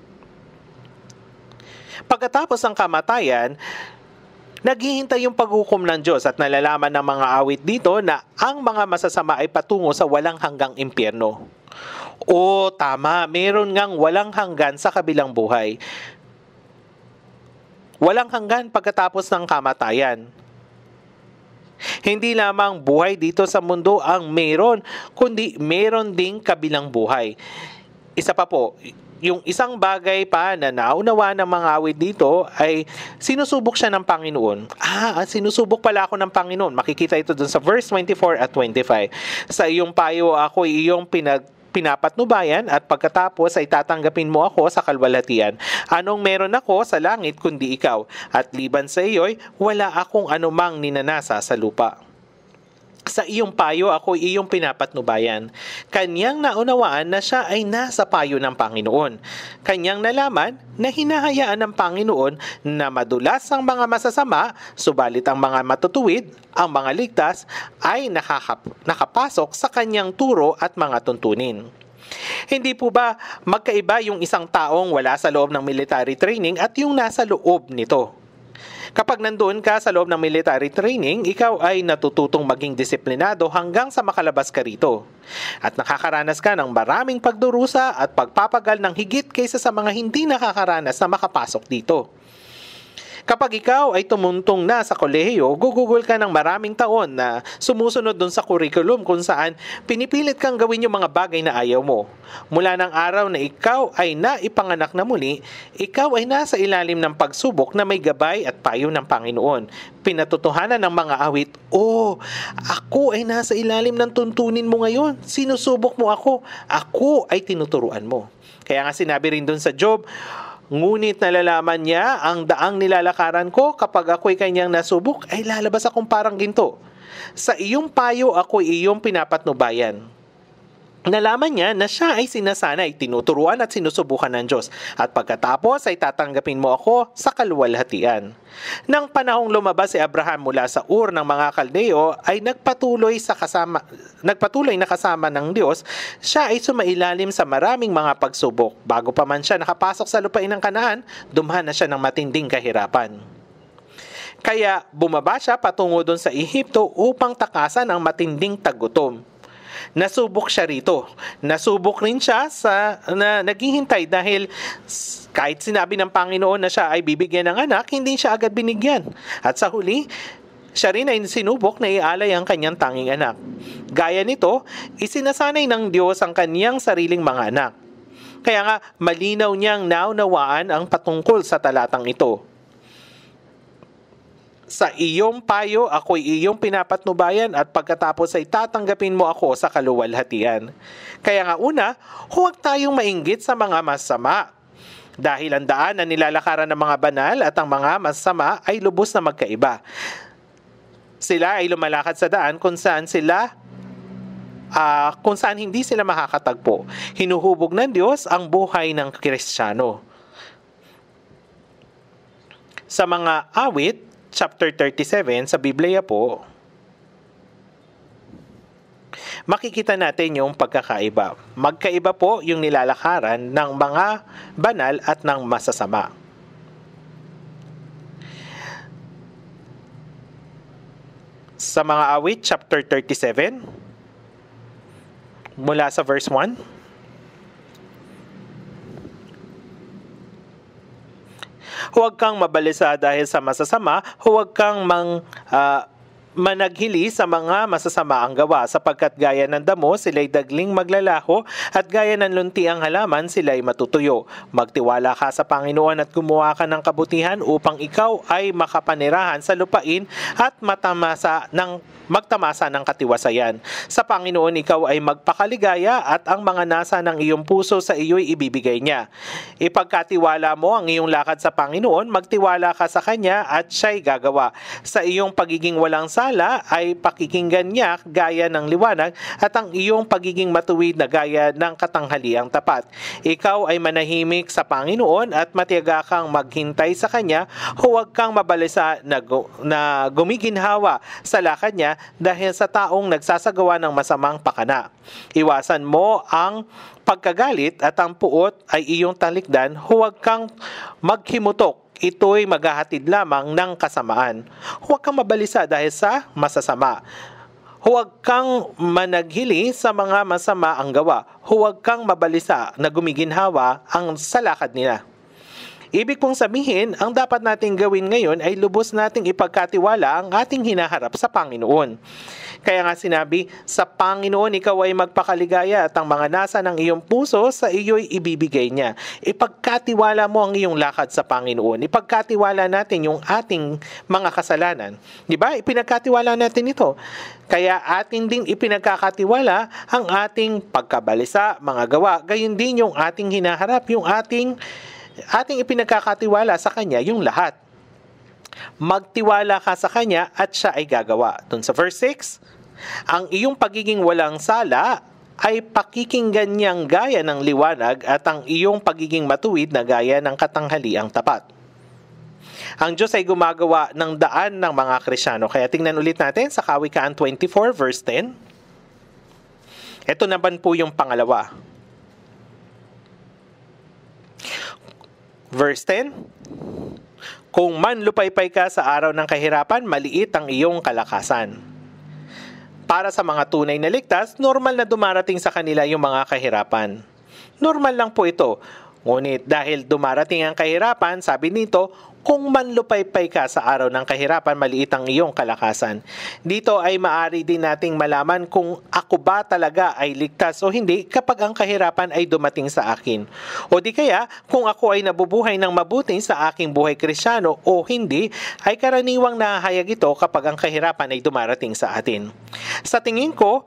Pagkatapos ng kamatayan, naghihintay yung paghukom ng Diyos at nalalaman ng mga awit dito na ang mga masasama ay patungo sa walang hanggang impyerno. O tama, meron ngang walang hanggan sa kabilang buhay. Walang hanggan pagkatapos ng kamatayan. Hindi lamang buhay dito sa mundo ang meron, kundi meron ding kabilang buhay. Isa pa po, yung isang bagay pa na naunawa ng mga awit dito ay sinusubok siya ng Panginoon. Sinusubok pala ako ng Panginoon. Makikita ito dun sa verse 24 at 25. Sa iyong payo ako iyong pinapatnubayan at pagkatapos ay tatanggapin mo ako sa kalwalhatian. Anong meron ako sa langit kundi ikaw? At liban sa iyo'y wala akong anumang ninanasa sa lupa. Sa iyong payo ako iyong pinapatnubayan. Kanyang naunawaan na siya ay nasa payo ng Panginoon. Kanyang nalaman na hinahayaan ng Panginoon na madulas ang mga masasama, subalit ang mga matutuwid, ang mga ligtas, ay nakapasok sa kanyang turo at mga tuntunin. Hindi po ba magkaiba yung isang taong wala sa loob ng military training at yung nasa loob nito? Kapag nandoon ka sa loob ng military training, ikaw ay natututong maging disiplinado hanggang sa makalabas ka rito. At nakakaranas ka ng maraming pagdurusa at pagpapagal ng higit kaysa sa mga hindi nakakaranas na makapasok dito. Kapag ikaw ay tumuntong na sa kolehiyo, gugugol ka ng maraming taon na sumusunod dun sa curriculum kung saan pinipilit kang gawin yung mga bagay na ayaw mo. Mula ng araw na ikaw ay naipanganak na muli, ikaw ay nasa ilalim ng pagsubok na may gabay at payo ng Panginoon. Pinatutuhanan ng mga awit, ako ay nasa ilalim ng tuntunin mo ngayon. Sinusubok mo ako. Ako ay tinuturuan mo. Kaya nga sinabi rin dun sa Job, ngunit nalalaman niya ang daang nilalakaran ko kapag ako'y kanyang nasubok ay lalabas akong parang ginto. Sa iyong payo ako'y iyong pinapatnubayan. Nalaman niya na siya ay sinasanay, tinuturuan at sinusubukan ng Diyos. At pagkatapos ay tatanggapin mo ako sa kaluwalhatian. Nang panahong lumabas si Abraham mula sa Ur ng mga Kaldeo ay nagpatuloy na kasama ng Diyos, siya ay sumailalim sa maraming mga pagsubok. Bago pa man siya nakapasok sa lupain ng Kanaan, dumhan na siya ng matinding kahirapan. Kaya bumaba siya patungo doon sa Ehipto upang takasan ang matinding tagutom. Nasubok siya rito. Nasubok rin siya na naghihintay dahil kahit sinabi ng Panginoon na siya ay bibigyan ng anak, hindi siya agad binigyan. At sa huli, siya rin ay sinubok na ialay ang kanyang tanging anak. Gaya nito, isinasanay ng Diyos ang kanyang sariling mga anak. Kaya nga, malinaw niyang naunawaan ang patungkol sa talatang ito. Sa iyong payo, ako'y iyong pinapatnubayan at pagkatapos ay tatanggapin mo ako sa kaluwalhatian. Kaya nga una, huwag tayong mainggit sa mga masama. Dahil ang daan na nilalakaran ng mga banal at ang mga masama ay lubos na magkaiba. Sila ay lumalakad sa daan kung saan hindi sila makakatagpo. Hinuhubog ng Diyos ang buhay ng Kristiyano. Sa mga awit, chapter 37 sa Biblia po, makikita natin yung pagkakaiba. Magkaiba po yung nilalakaran ng mga banal at ng masasama. Sa mga awit, chapter 37, mula sa verse 1, huwag kang mabalisa dahil sa masasama, huwag kang managhili sa mga masasama ang gawa, sapagkat gaya ng damo sila'y dagling maglalaho at gaya ng lunti ang halaman sila'y matutuyo. Magtiwala ka sa Panginoon at gumawa ka ng kabutihan upang ikaw ay makapanirahan sa lupain at magtamasa ng katiwasayan. Sa Panginoon ikaw ay magpakaligaya at ang mga nasa ng iyong puso sa iyo'y ibibigay niya. Ipagkatiwala mo ang iyong lakad sa Panginoon, magtiwala ka sa Kanya at siya'y gagawa. Sa iyong pagiging walang sala ay pakikinggan niya gaya ng liwanag at ang iyong pagiging matuwid na gaya ng katanghaliang tapat. Ikaw ay manahimik sa Panginoon at matiyaga kang maghintay sa Kanya. Huwag kang mabalisa na gumiginhawa sa lakad niya dahil sa taong nagsasagawa ng masamang pakana. Iwasan mo ang pagkagalit at ang puot ay iyong talikdan. Huwag kang maghimutok. Ito'y maghahatid lamang ng kasamaan. Huwag kang mabalisa dahil sa masasama. Huwag kang managhili sa mga masama ang gawa. Huwag kang mabalisa na gumiginhawa ang salakad nila. Ibig pong sabihin, ang dapat nating gawin ngayon ay lubos nating ipagkatiwala ang ating hinaharap sa Panginoon. Kaya nga sinabi, sa Panginoon ikaw ay magpakaligaya at ang mga nasa ng iyong puso sa iyo'y ibibigay niya. Ipagkatiwala mo ang iyong lakad sa Panginoon. Ipagkatiwala natin yung ating mga kasalanan. Di ba? Ipinagkatiwala natin ito. Kaya atin ding ipinagkakatiwala ang ating pagkabalisa, mga gawa. Gayon din yung ating hinaharap, yung ating ipinagkakatiwala sa Kanya yung lahat. Magtiwala ka sa Kanya at siya ay gagawa. Dun sa verse 6, ang iyong pagiging walang sala ay pakikinggan niyang gaya ng liwanag at ang iyong pagiging matuwid na gaya ng katanghaliang tapat. Ang Diyos ay gumagawa ng daan ng mga Kristyano. Kaya tingnan ulit natin sa Kawikaan 24 verse 10. Ito naman po yung pangalawa. Verse 10, kung manlupaypay ka sa araw ng kahirapan, maliit ang iyong kalakasan. Para sa mga tunay na ligtas, normal na dumarating sa kanila yung mga kahirapan. Normal lang po ito. Ngunit dahil dumarating ang kahirapan, sabi nito, kung manlupaypay ka sa araw ng kahirapan, maliit ang iyong kalakasan. Dito ay maari din nating malaman kung ako ba talaga ay ligtas o hindi kapag ang kahirapan ay dumating sa akin. O di kaya, kung ako ay nabubuhay ng mabuti sa aking buhay Kristyano o hindi, ay karaniwang nahahayag ito kapag ang kahirapan ay dumarating sa atin. Sa tingin ko,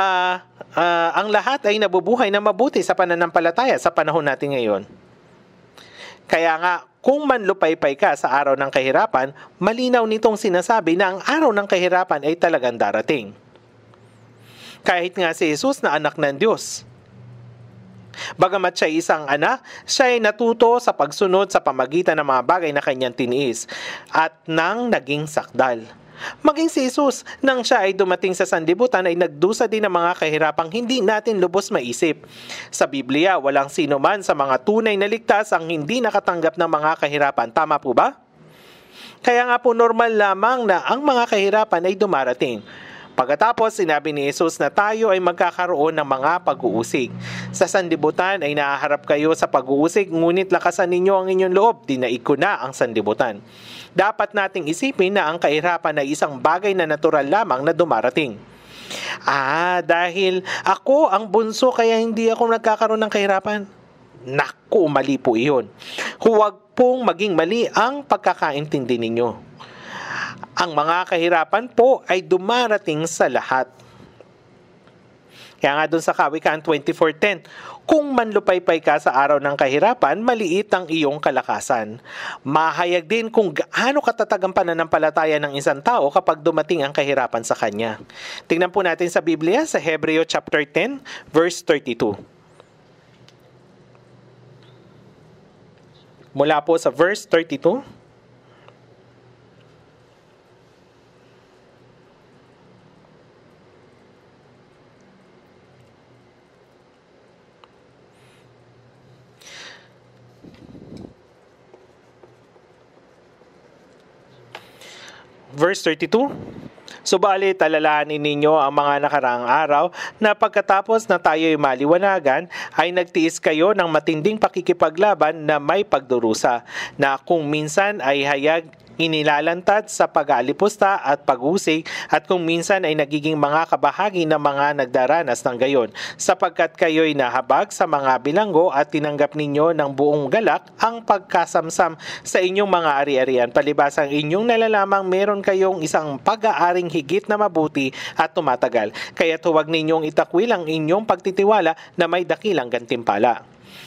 ang lahat ay nabubuhay ng mabuti sa pananampalataya sa panahon natin ngayon. Kaya nga, kung manlupaypay ka sa araw ng kahirapan, malinaw nitong sinasabi na ang araw ng kahirapan ay talagang darating. Kahit nga si Jesus na anak ng Diyos. Bagamat siya isang anak, siya ay natuto sa pagsunod sa pamagitan ng mga bagay na kanyang tiniis at nang naging sakdal. Maging si Jesus, nang siya ay dumating sa sanlibutan ay nagdusa din ng mga kahirapang hindi natin lubos maisip. Sa Biblia, walang sino man sa mga tunay na ligtas ang hindi nakatanggap ng mga kahirapan. Tama po ba? Kaya nga po normal lamang na ang mga kahirapan ay dumarating. Pagkatapos, sinabi ni Jesus na tayo ay magkakaroon ng mga pag-uusig. Sa sanlibutan ay nahaharap kayo sa pag-uusig, ngunit lakasan ninyo ang inyong loob, dinaig ko na ang sanlibutan. Dapat nating isipin na ang kahirapan ay isang bagay na natural lamang na dumarating. Dahil ako ang bunso kaya hindi ako nagkakaroon ng kahirapan. Naku, mali po iyon. Huwag pong maging mali ang pagkakaintindi ninyo. Ang mga kahirapan po ay dumarating sa lahat. Kaya nga dun sa Kawikaan 24:10, kung manlupaypay ka sa araw ng kahirapan, maliit ang iyong kalakasan. Mahayag din kung gaano katatag ang pananampalataya ng isang tao kapag dumating ang kahirapan sa kanya. Tingnan po natin sa Biblia sa Hebreo chapter 10, verse 32. Mula po sa verse 32. Verse 32, subalit alalahanin ninyo ang mga nakaraang araw na pagkatapos na tayo'y maliwanagan ay nagtiis kayo ng matinding pakikipaglaban na may pagdurusa na kung minsan ay inilalantad sa pag-aalipusta at pag-usig at kung minsan ay nagiging mga kabahagi ng mga nagdaranas ng gayon, sapagkat kayo'y nahabag sa mga bilanggo at tinanggap ninyo ng buong galak ang pagkasamsam sa inyong mga ari-arian. Palibas ang inyong nalalamang meron kayong isang pag-aaring higit na mabuti at tumatagal. Kaya't huwag ninyong itakwil ang inyong pagtitiwala na may dakilang gantimpala.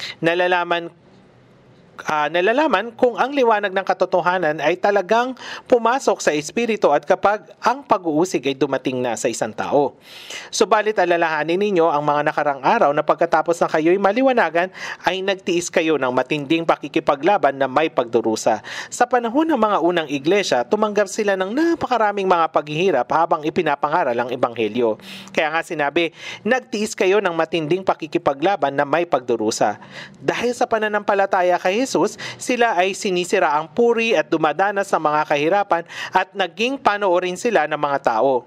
Nalalaman kung ang liwanag ng katotohanan ay talagang pumasok sa espiritu at kapag ang pag-uusig ay dumating na sa isang tao. Subalit alalahanin ninyo ang mga nakarang araw na pagkatapos na kayo'y maliwanagan ay nagtiis kayo ng matinding pakikipaglaban na may pagdurusa. Sa panahon ng mga unang iglesia, tumanggap sila ng napakaraming mga paghihirap habang ipinapangaral ang ebanghelyo. Kaya nga sinabi, nagtiis kayo ng matinding pakikipaglaban na may pagdurusa. Dahil sa pananampalataya kay Jesus, sila ay sinisira ang puri at dumadanas sa mga kahirapan at naging panoorin sila ng mga tao.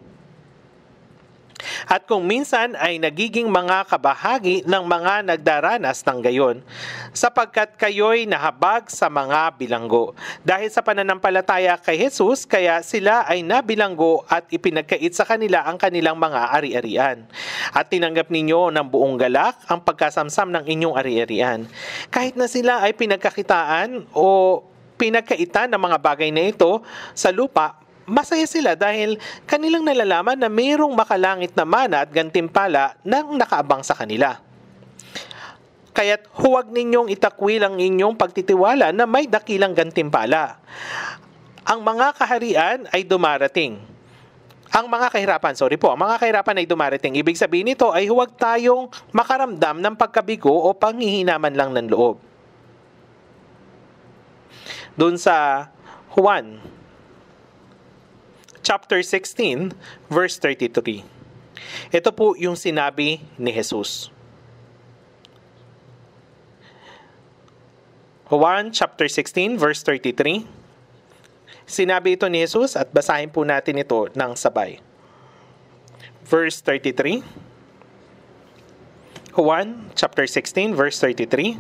At kung minsan ay nagiging mga kabahagi ng mga nagdaranas ng gayon, sapagkat kayo'y nahabag sa mga bilanggo. Dahil sa pananampalataya kay Jesus, kaya sila ay nabilanggo at ipinagkait sa kanila ang kanilang mga ari-arian. At tinanggap ninyo ng buong galak ang pagkasamsam ng inyong ari-arian. Kahit na sila ay pinagkakitaan o pinagkaitan ng mga bagay na ito sa lupa, masaya sila dahil kanilang nalalaman na mayroong makalangit na mana at gantimpala nang nakaabang sa kanila. Kaya't huwag ninyong itakwil ang inyong pagtitiwala na may dakilang gantimpala. Ang mga kaharian ay dumarating. Ang mga kahirapan ay dumarating. Ibig sabihin nito ay huwag tayong makaramdam ng pagkabigo o panghihinaman lang ng loob. Doon sa Juan chapter 16, verse 33. Ito po yung sinabi ni Jesus. Juan chapter 16, verse 33. Sinabi ito ni Jesus at basahin po natin ito ng sabay. Verse 33. Juan chapter 16, verse 33.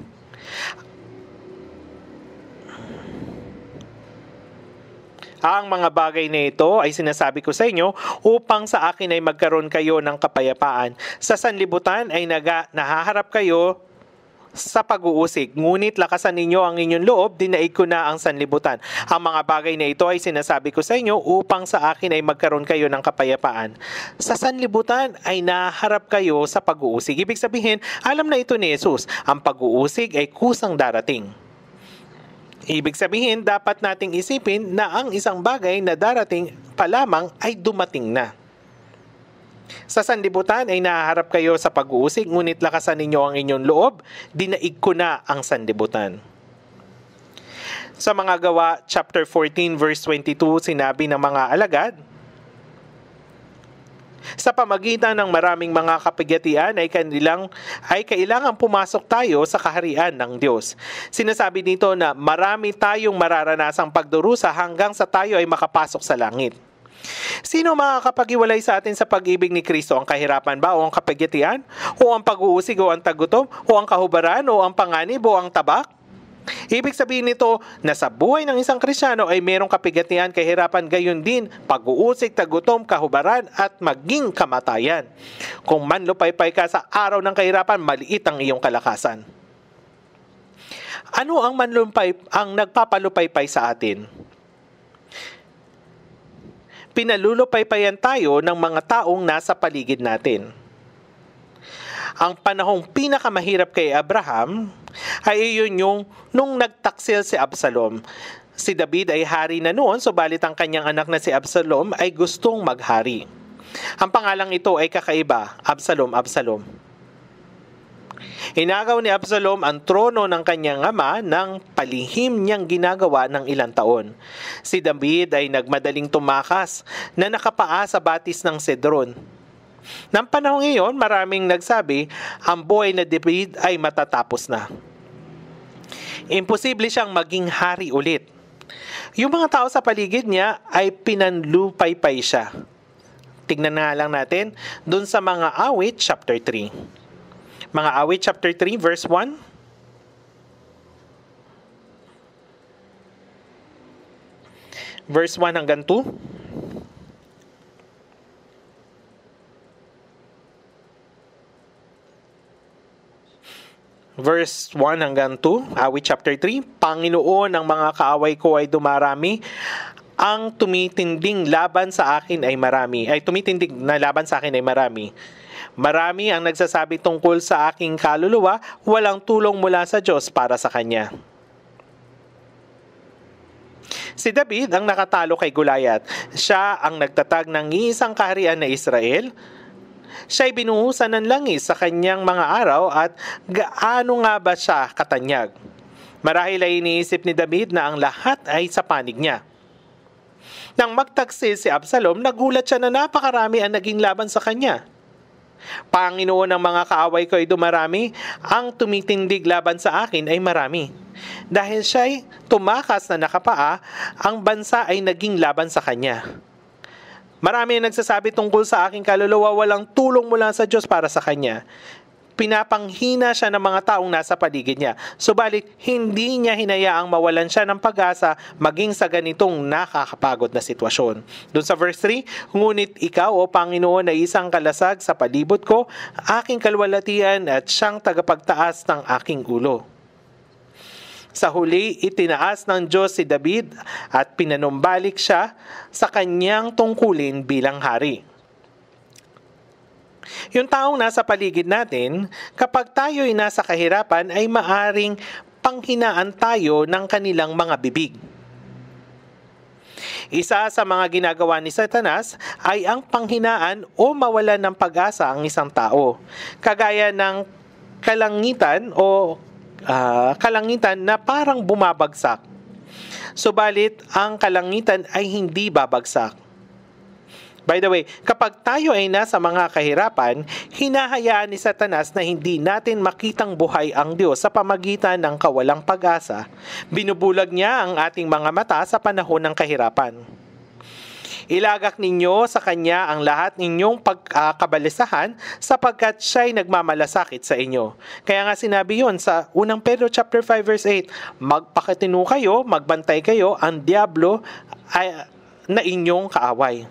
Ang mga bagay na ito ay sinasabi ko sa inyo upang sa akin ay magkaroon kayo ng kapayapaan. Sa sanlibutan ay nahaharap kayo sa pag-uusig, ngunit lakasan ninyo ang inyong loob, dinaig ko na ang sanlibutan. Ang mga bagay na ito ay sinasabi ko sa inyo upang sa akin ay magkaroon kayo ng kapayapaan. Sa sanlibutan ay naharap kayo sa pag-uusig. Ibig sabihin, alam na ito ni Jesus, ang pag-uusig ay kusang darating. Ibig sabihin, dapat nating isipin na ang isang bagay na darating pa lamang ay dumating na. Sa sanlibutan ay nahaharap kayo sa pag-uusig, ngunit lakasan ninyo ang inyong loob, dinaig ko na ang sanlibutan. Sa mga Gawa, chapter 14, verse 22, sinabi ng mga alagad, sa pamagitan ng maraming mga kapighatian ay kailangang pumasok tayo sa kaharian ng Diyos. Sinasabi dito na marami tayong mararanasang pagdurusa hanggang sa tayo ay makapasok sa langit. Sino makakapaghiwalay sa atin sa pag-ibig ni Kristo? Ang kahirapan ba o ang kapighatian? O ang pag-uusig o ang tagutom? O ang kahubaran o ang panganib o ang tabak? Ibig sabihin nito na sa buhay ng isang Kristiyano ay mayroong kapighatian, kahirapan, gayon din pag-uusig, tagutom, kahubaran at maging kamatayan. Kung manlupaypay ka sa araw ng kahirapan, maliit ang iyong kalakasan. Ano ang nagpapalupaypay sa atin? Pinalulupaypayan tayo ng mga taong nasa paligid natin. Ang panahong pinakamahirap kay Abraham ay iyon yung nung nagtaksil si Absalom. Si David ay hari na noon, subalit ang kanyang anak na si Absalom ay gustong maghari. Ang pangalang ito ay kakaiba, Absalom, Absalom. Inagaw ni Absalom ang trono ng kanyang ama ng palihim niyang ginagawa ng ilang taon. Si David ay nagmadaling tumakas na nakapaa sa batis ng Cedron. Nang panahon iyon, maraming nagsabi, ang buhay na David ay matatapos na. Imposible siyang maging hari ulit. Yung mga tao sa paligid niya ay pinanlupaypay siya. Tignan na lang natin dun sa mga Awit chapter 3. Mga Awit chapter 3 verse 1. Verse 1 hanggang 2. Verse 1 hanggang 2, Awit chapter 3, Panginoon, ang mga kaaway ko ay dumarami, ang tumitinding laban sa akin ay marami. Ay tumitindig na laban sa akin ay marami. Marami ang nagsasabi tungkol sa aking kaluluwa, walang tulong mula sa Diyos para sa kanya. Si David ang nakatalo kay Goliath. Siya ang nagtatag ng iisang kaharian na Israel. Siya'y binuhusan ng langis sa kanyang mga araw at gaano nga ba siya katanyag? Marahil ay iniisip ni David na ang lahat ay sa panig niya. Nang magtaksil si Absalom, nagulat siya na napakarami ang naging laban sa kanya. Panginoon, ng mga kaaway ko ay dumarami, ang tumitindig laban sa akin ay marami. Dahil siya'y tumakas na nakapaa, ang bansa ay naging laban sa kanya. Marami ang nagsasabi tungkol sa aking kaluluwa, walang tulong mula sa Diyos para sa kanya. Pinapanghina siya ng mga taong nasa paligid niya. Subalit, hindi niya hinayaang mawalan siya ng pag-asa maging sa ganitong nakakapagod na sitwasyon. Doon sa verse 3, ngunit ikaw, O Panginoon, ay isang kalasag sa palibot ko, aking kalwalatian at siyang tagapagtaas ng aking ulo. Sa huli, itinaas ng Diyos si David at pinanumbalik siya sa kanyang tungkulin bilang hari. Yung taong nasa paligid natin, kapag tayo'y nasa kahirapan, ay maaring panghinaan tayo ng kanilang mga bibig. Isa sa mga ginagawa ni Satanas ay ang panghinaan o mawalan ng pag-asa ang isang tao. Kagaya ng kalangitan kalangitan na parang bumabagsak. Subalit, ang kalangitan ay hindi babagsak. By the way, kapag tayo ay nasa mga kahirapan, hinahayaan ni Satanas na hindi natin makitang buhay ang Diyos sa pamagitan ng kawalang pag-asa. Binubulag niya ang ating mga mata sa panahon ng kahirapan. Ilagak ninyo sa Kanya ang lahat ninyong pagkakabalisahan sapagkat Siya'y nagmamalasakit sa inyo. Kaya nga sinabi yon sa 1 Pedro chapter 5 verse 8, magpakatino kayo, magbantay kayo, ang diablo ay na inyong kaaway.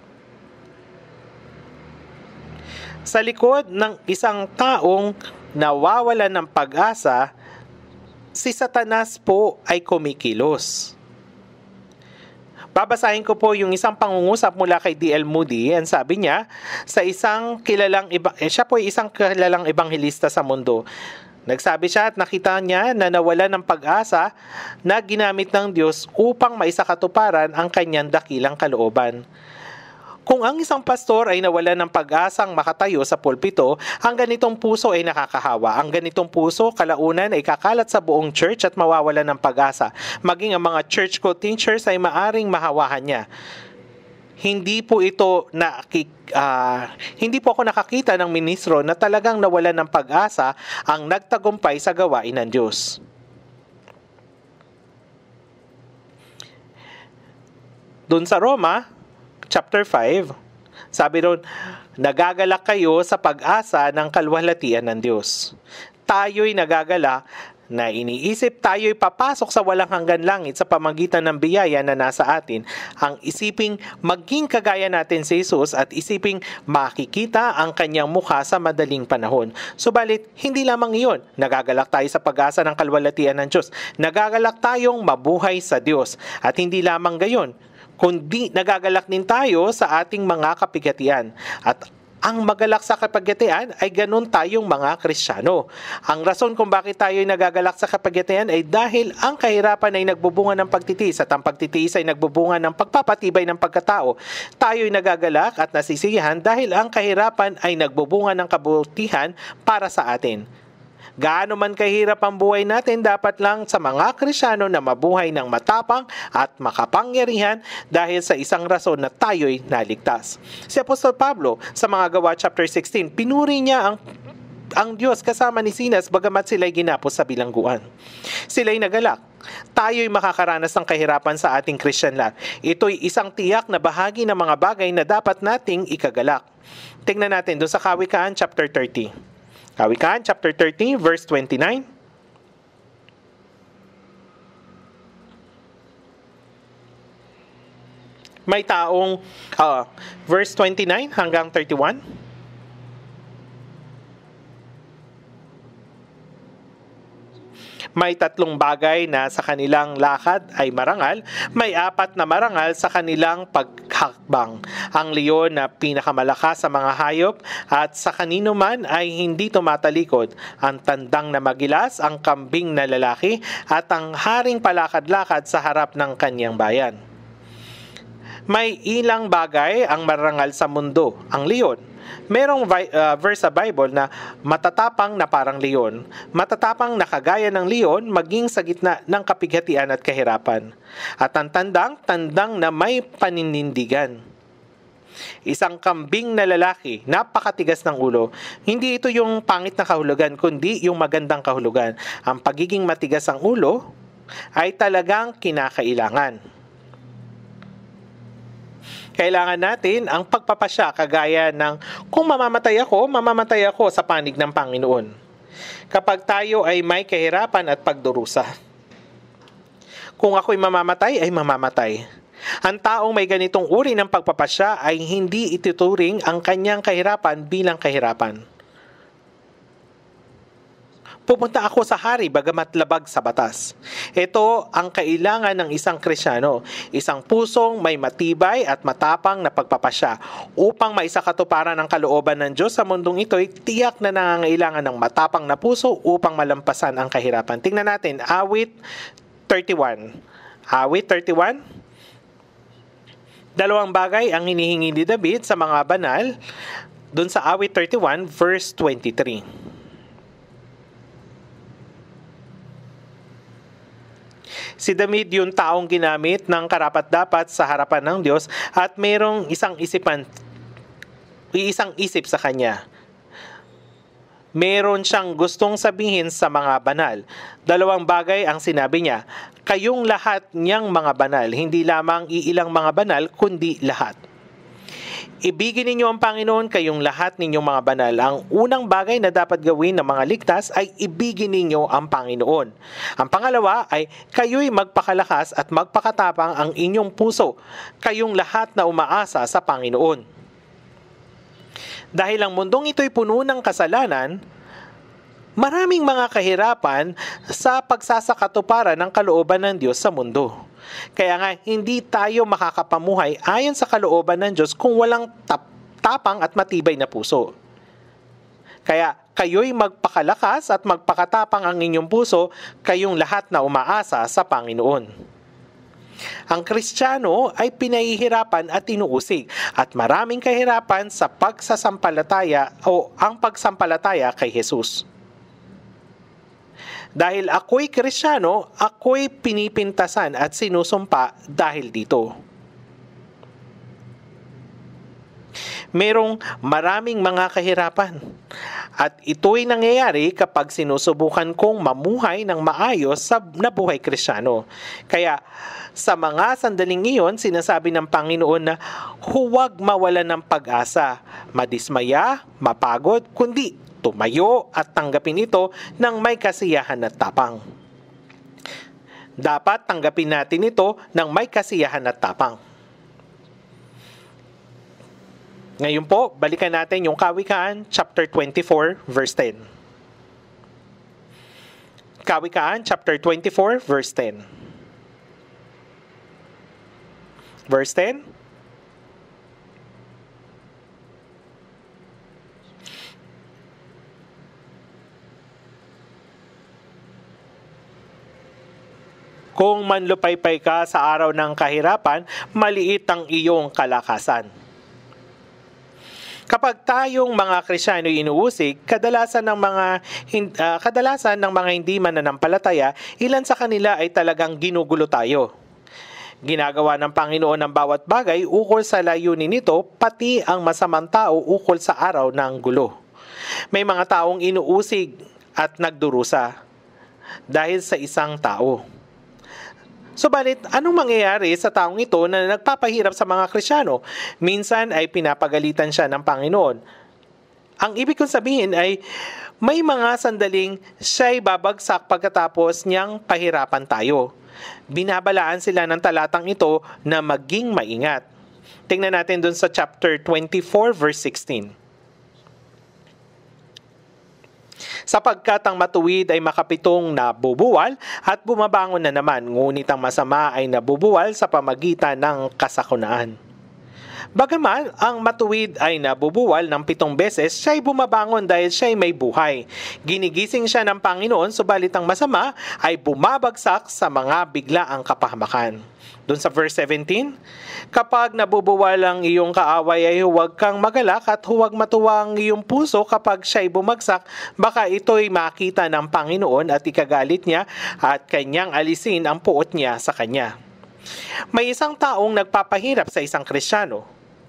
Sa likod ng isang taong nawawalan ng pag-asa, si Satanas po ay kumikilos. Babasahin ko po yung isang pangungusap mula kay D.L. Moody. And sabi niya, siya po ay isang kilalang ebanghelista sa mundo. Nagsabi siya at nakita niya na nawala ng pag-asa na ginamit ng Diyos upang maisakatuparan ang kanyang dakilang kalooban. Kung ang isang pastor ay nawalan ng pag-asang makatayo sa pulpito, ang ganitong puso ay nakakahawa. Ang ganitong puso, kalaunan ay kakalat sa buong church at mawawalan ng pag-asa. Maging ang mga church co-teachers ay maaring mahawahan niya. Hindi po ako nakakita ng ministro na talagang nawalan ng pag-asa ang nagtagumpay sa gawain ng Diyos. Doon sa Roma, chapter 5, sabi doon, nagagalak kayo sa pag-asa ng kalwalhatian ng Diyos. Tayo'y nagagalak na iniisip tayo'y papasok sa walang hanggan langit sa pamagitan ng biyaya na nasa atin. Ang isiping maging kagaya natin si Jesus at isiping makikita ang kanyang mukha sa madaling panahon. Subalit, hindi lamang iyon. Nagagalak tayo sa pag-asa ng kalwalhatian ng Diyos. Nagagalak tayong mabuhay sa Diyos. At hindi lamang gayon, kundi nagagalak din tayo sa ating mga kapigatian. At ang magalak sa kapigatian ay ganun tayong mga Kristiyano. Ang rason kung bakit tayo ay nagagalak sa kapigatian ay dahil ang kahirapan ay nagbubunga ng pagtitiis at ang pagtitiis ay nagbubunga ng pagpapatibay ng pagkatao. Tayo ay nagagalak at nasisiyahan dahil ang kahirapan ay nagbubunga ng kabutihan para sa atin. Gaano man kahirap ang buhay natin, dapat lang sa mga Kristiyano na mabuhay ng matapang at makapangyarihan dahil sa isang rason na tayo'y naligtas. Si Apostol Pablo sa mga Gawa chapter 16, pinuri niya ang Diyos kasama ni Silas bagamat sila'y ginapos sa bilangguan. Sila'y nagalak. Tayo'y makakaranas ng kahirapan sa ating Christian life. Ito'y isang tiyak na bahagi ng mga bagay na dapat nating ikagalak. Tingnan natin doon sa Kawikaan chapter 30. Kawikaan chapter 30 verse 29. May taong, verse 29 hanggang 31. May 3 bagay na sa kanilang lakad ay marangal, may 4 na marangal sa kanilang paghakbang. Ang leon na pinakamalakas sa mga hayop at sa kanino man ay hindi tumatalikod, ang tandang na magilas, ang kambing na lalaki at ang haring palakad-lakad sa harap ng kanyang bayan. May ilang bagay ang marangal sa mundo, ang leon. Merong verse sa Bible na matatapang na parang leon, matatapang na kagaya ng leon maging sa gitna ng kapighatian at kahirapan. At ang tandang na may paninindigan. Isang kambing na lalaki, napakatigas ng ulo. Hindi ito yung pangit na kahulugan, kundi yung magandang kahulugan. Ang pagiging matigas ang ulo ay talagang kinakailangan. Kailangan natin ang pagpapasya kagaya ng kung mamamatay ako sa panig ng Panginoon. Kapag tayo ay may kahirapan at pagdurusa. Kung ako'y mamamatay, ay mamamatay. Ang taong may ganitong uri ng pagpapasya ay hindi ituturing ang kanyang kahirapan bilang kahirapan. Pupunta ako sa hari bagamat labag sa batas. Ito ang kailangan ng isang Kristiyano, isang pusong may matibay at matapang na pagpapasya. Upang maisakatuparan ang kalooban ng Diyos sa mundong ito, tiyak na nangangailangan ng matapang na puso upang malampasan ang kahirapan. Tingnan natin, Awit 31. Awit 31. 2 bagay ang hinihingi ni David sa mga banal, dun sa Awit 31 verse 23. Si David yung taong ginamit ng karapat-dapat sa harapan ng Diyos at mayroong isang isip sa kanya. Meron siyang gustong sabihin sa mga banal. 2 bagay ang sinabi niya, kayong lahat niyang mga banal, hindi lamang iilang mga banal, kundi lahat. Ibigin ninyo ang Panginoon, kayong lahat ninyong mga banal. Ang unang bagay na dapat gawin ng mga ligtas ay ibigin ninyo ang Panginoon. Ang pangalawa ay kayo'y magpakalakas at magpakatapang ang inyong puso, kayong lahat na umaasa sa Panginoon. Dahil ang mundong ito'y puno ng kasalanan, maraming mga kahirapan sa pagsasakatuparan ng kalooban ng Diyos sa mundo. Kaya nga, hindi tayo makakapamuhay ayon sa kalooban ng Diyos kung walang tapang at matibay na puso. Kaya, kayo'y magpakalakas at magpakatapang ang inyong puso, kayong lahat na umaasa sa Panginoon. Ang Kristiyano ay pinahihirapan at inuusig at maraming kahirapan sa pagsasampalataya o ang pagsampalataya kay Jesus. Dahil ako'y Kristiyano, ako'y pinipintasan at sinusumpa dahil dito. Merong maraming mga kahirapan. At ito'y nangyayari kapag sinusubukan kong mamuhay ng maayos sa nabuhay Kristiyano. Kaya sa mga sandaling iyon, sinasabi ng Panginoon na huwag mawalan ng pag-asa, madismaya, mapagod, kundi tumayo at tanggapin ito ng may kasiyahan at tapang. Dapat tanggapin natin ito ng may kasiyahan at tapang. Ngayon po, balikan natin yung Kawikaan, chapter 24, verse 10. Kawikaan, chapter 24, verse 10. Verse 10. Kung manlupaypay ka sa araw ng kahirapan, maliit ang iyong kalakasan. Kapag tayong mga Kristiyano inuusig, kadalasan ng mga hindi mananampalataya, ilan sa kanila ay talagang ginugulo tayo. Ginagawa ng Panginoon ang bawat bagay ukol sa layunin nito, pati ang masamang tao ukol sa araw ng gulo. May mga taong inuusig at nagdurusa dahil sa isang tao. Subalit, anong mangyayari sa taong ito na nagpapahirap sa mga Kristiyano? Minsan ay pinapagalitan siya ng Panginoon. Ang ibig kong sabihin ay may mga sandaling siya'y babagsak pagkatapos niyang pahirapan tayo. Binabalaan sila ng talatang ito na maging maingat. Tingnan natin dun sa chapter 24 verse 16. Sapagkat ang matuwid ay makapitong nabubuwal at bumabangon na naman, ngunit ang masama ay nabubuwal sa pamagitan ng kasakunaan. Bagaman ang matuwid ay nabubuwal ng 7 beses, siya'y bumabangon dahil siya'y may buhay. Ginigising siya ng Panginoon, subalit ang masama ay bumabagsak sa mga biglaang kapahamakan. Doon sa verse 17, kapag nabubuwal ang iyong kaaway ay huwag kang magalak at huwag matuwa ang iyong puso kapag siya'y bumagsak, baka ito'y makita ng Panginoon at ikagalit niya at kanyang alisin ang puot niya sa kanya. May isang taong nagpapahirap sa isang Kristiyano.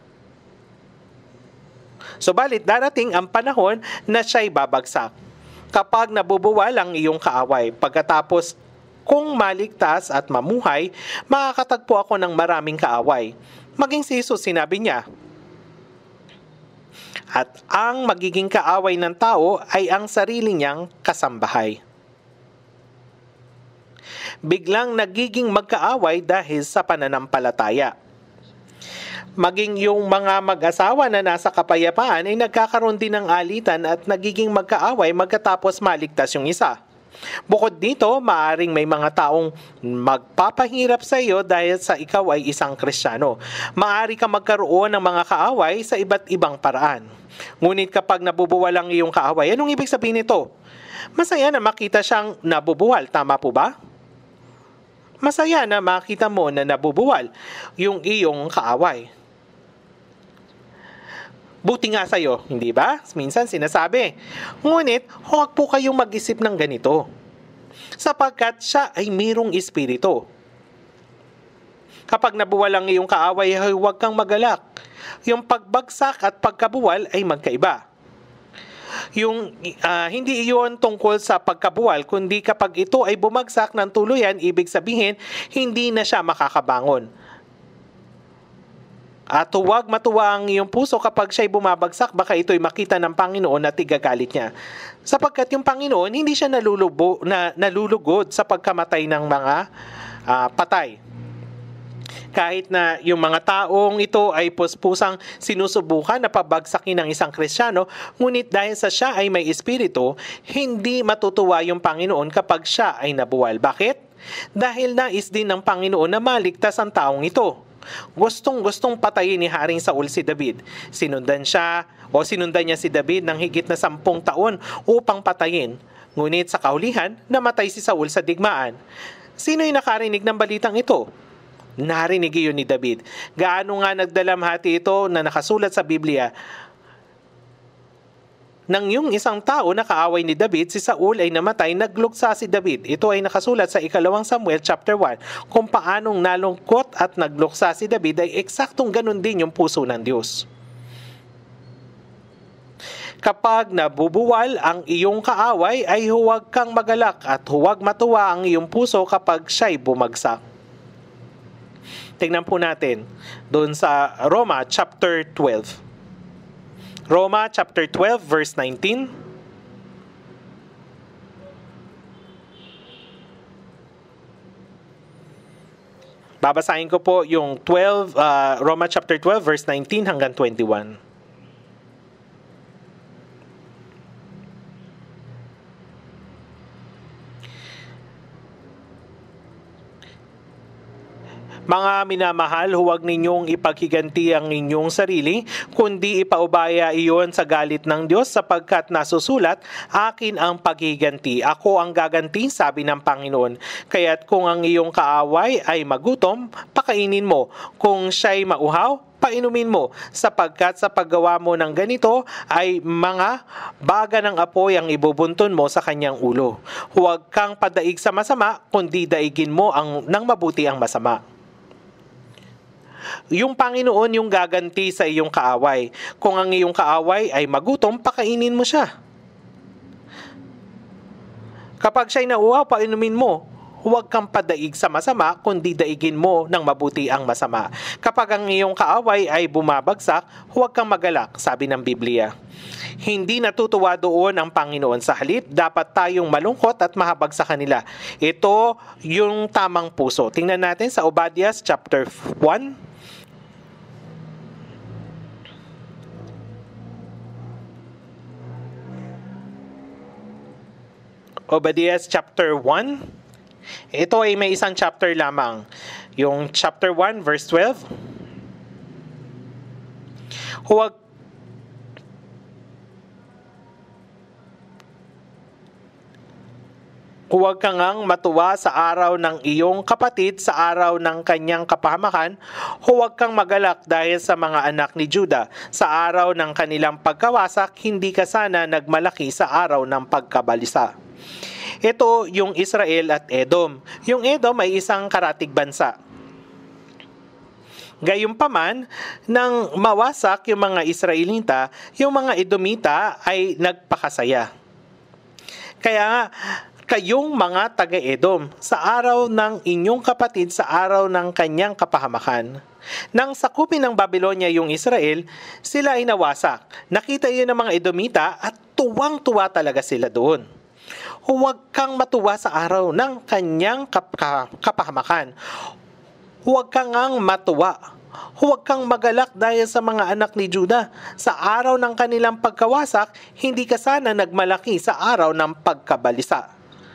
Subalit darating ang panahon na siya'y babagsak. Kapag nabubuwal ang iyong kaaway, pagkatapos kung maligtas at mamuhay, makakatagpo ako ng maraming kaaway. Maging si Jesus, sinabi niya. At ang magiging kaaway ng tao ay ang sarili niyang kasambahay. Biglang nagiging magkaaway dahil sa pananampalataya. Maging yung mga mag-asawa na nasa kapayapaan ay nagkakaroon din ng alitan at nagiging magkaaway magkatapos maligtas yung isa. Bukod dito, maaring may mga taong magpapahirap sa iyo dahil sa ikaw ay isang Kristiyano. Maari ka magkaroon ng mga kaaway sa iba't ibang paraan. Ngunit kapag nabubuwal ang iyong kaaway, anong ibig sabihin nito? Masaya na makita siyang nabubuwal, tama po ba? Masaya na makita mo na nabubuwal yung iyong kaaway. Buti nga sa'yo, hindi ba? Minsan sinasabi. Ngunit, huwag po kayong mag-isip ng ganito. Sapagkat siya ay mayroong espiritu. Kapag nabuwal ang iyong kaaway, huwag kang magalak. Yung pagbagsak at pagkabuwal ay magkaiba. Hindi iyon tungkol sa pagkabuwal, kundi kapag ito ay bumagsak ng tuluyan, ibig sabihin, hindi na siya makakabangon. At huwag matuwa ang iyong puso kapag siya'y bumabagsak, baka ito'y makita ng Panginoon at igagalit niya. Sapagkat yung Panginoon, hindi siya nalulugod sa pagkamatay ng mga patay. Kahit na yung mga taong ito ay puspusang sinusubukan na pabagsakin ng isang Kristiyano, ngunit dahil sa siya ay may espiritu, hindi matutuwa yung Panginoon kapag siya ay nabuwal. Bakit? Dahil nais din ng Panginoon na maligtas ang taong ito. Gustong-gustong patayin ni Haring Saul si David. Sinundan niya si David ng higit na 10 taon upang patayin. Ngunit sa kaulihan, namatay si Saul sa digmaan. Sino'y nakarinig ng balitang ito? Narinig iyon ni David. Gaano nga nagdalamhati ito na nakasulat sa Biblia. Nang yung isang tao na kaaway ni David, si Saul ay namatay, nagluksa si David. Ito ay nakasulat sa 2 Samuel chapter 1. Kung paanong nalungkot at nagluksa si David ay eksaktong ganun din yung puso ng Diyos. Kapag nabubuwal ang iyong kaaway ay huwag kang magalak at huwag matuwa ang iyong puso kapag siya'y bumagsak. Tingnan po natin doon sa Roma chapter 12. Roma chapter 12 verse 19. Babasahin ko po yung Roma chapter 12 verse 19 hanggang 21. Mga minamahal, huwag ninyong ipaghiganti ang inyong sarili, kundi ipaubaya iyon sa galit ng Diyos sapagkat nasusulat, akin ang paghiganti. Ako ang gaganti, sabi ng Panginoon. Kaya't kung ang iyong kaaway ay magutom, pakainin mo. Kung siya'y mauhaw, painumin mo, sapagkat sa paggawa mo ng ganito ay mga baga ng apoy ang ibubunton mo sa kanyang ulo. Huwag kang padaig sa masama, kundi daigin mo ng mabuti ang masama. Yung Panginoon yung gaganti sa iyong kaaway. Kung ang iyong kaaway ay magutom, pakainin mo siya. Kapag siya'y nauhaw, painumin mo. Huwag kang padaig sa masama, kundi daigin mo ng mabuti ang masama. Kapag ang iyong kaaway ay bumabagsak, huwag kang magalak, sabi ng Biblia. Hindi natutuwa doon ang Panginoon. Sa halip, dapat tayong malungkot at mahabag sa kanila. Ito yung tamang puso. Tingnan natin sa Obadiah chapter 1. Obadiah chapter 1. Ito ay may isang chapter lamang. Yung chapter 1 verse 12. Huwag kang matuwa sa araw ng iyong kapatid, sa araw ng kanyang kapahamakan. Huwag kang magalak dahil sa mga anak ni Juda. Sa araw ng kanilang pagkawasak, hindi ka sana nagmalaki sa araw ng pagkabalisa. Ito yung Israel at Edom. Yung Edom ay isang karatig bansa. Gayunpaman, nang mawasak yung mga Israelita, yung mga Edomita ay nagpakasaya. Kaya kayong mga taga-Edom, sa araw ng inyong kapatid, sa araw ng kanyang kapahamakan. Nang sakupin ng Babylonia yung Israel, sila ay nawasak. Nakita yun ng mga Edomita at tuwang-tuwa talaga sila doon. Huwag kang matuwa sa araw ng kanyang kapahamakan. Huwag kang matuwa. Huwag kang magalak dahil sa mga anak ni Juda. Sa araw ng kanilang pagkawasak, hindi ka sana nagmalaki sa araw ng pagkabalisa.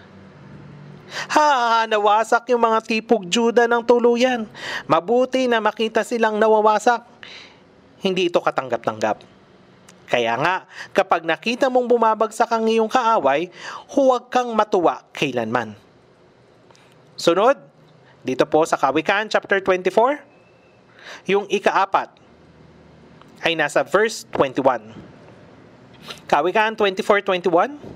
Nawasak yung mga tipog Juda ng tuluyan. Mabuti na makita silang nawawasak. Hindi ito katanggap-tanggap. Kaya nga, kapag nakita mong bumabagsak ang iyong kaaway, huwag kang matuwa kailanman. Sunod, dito po sa Kawikaan chapter 24, yung ika-4 ay nasa verse 21. Kawikaan 24:21.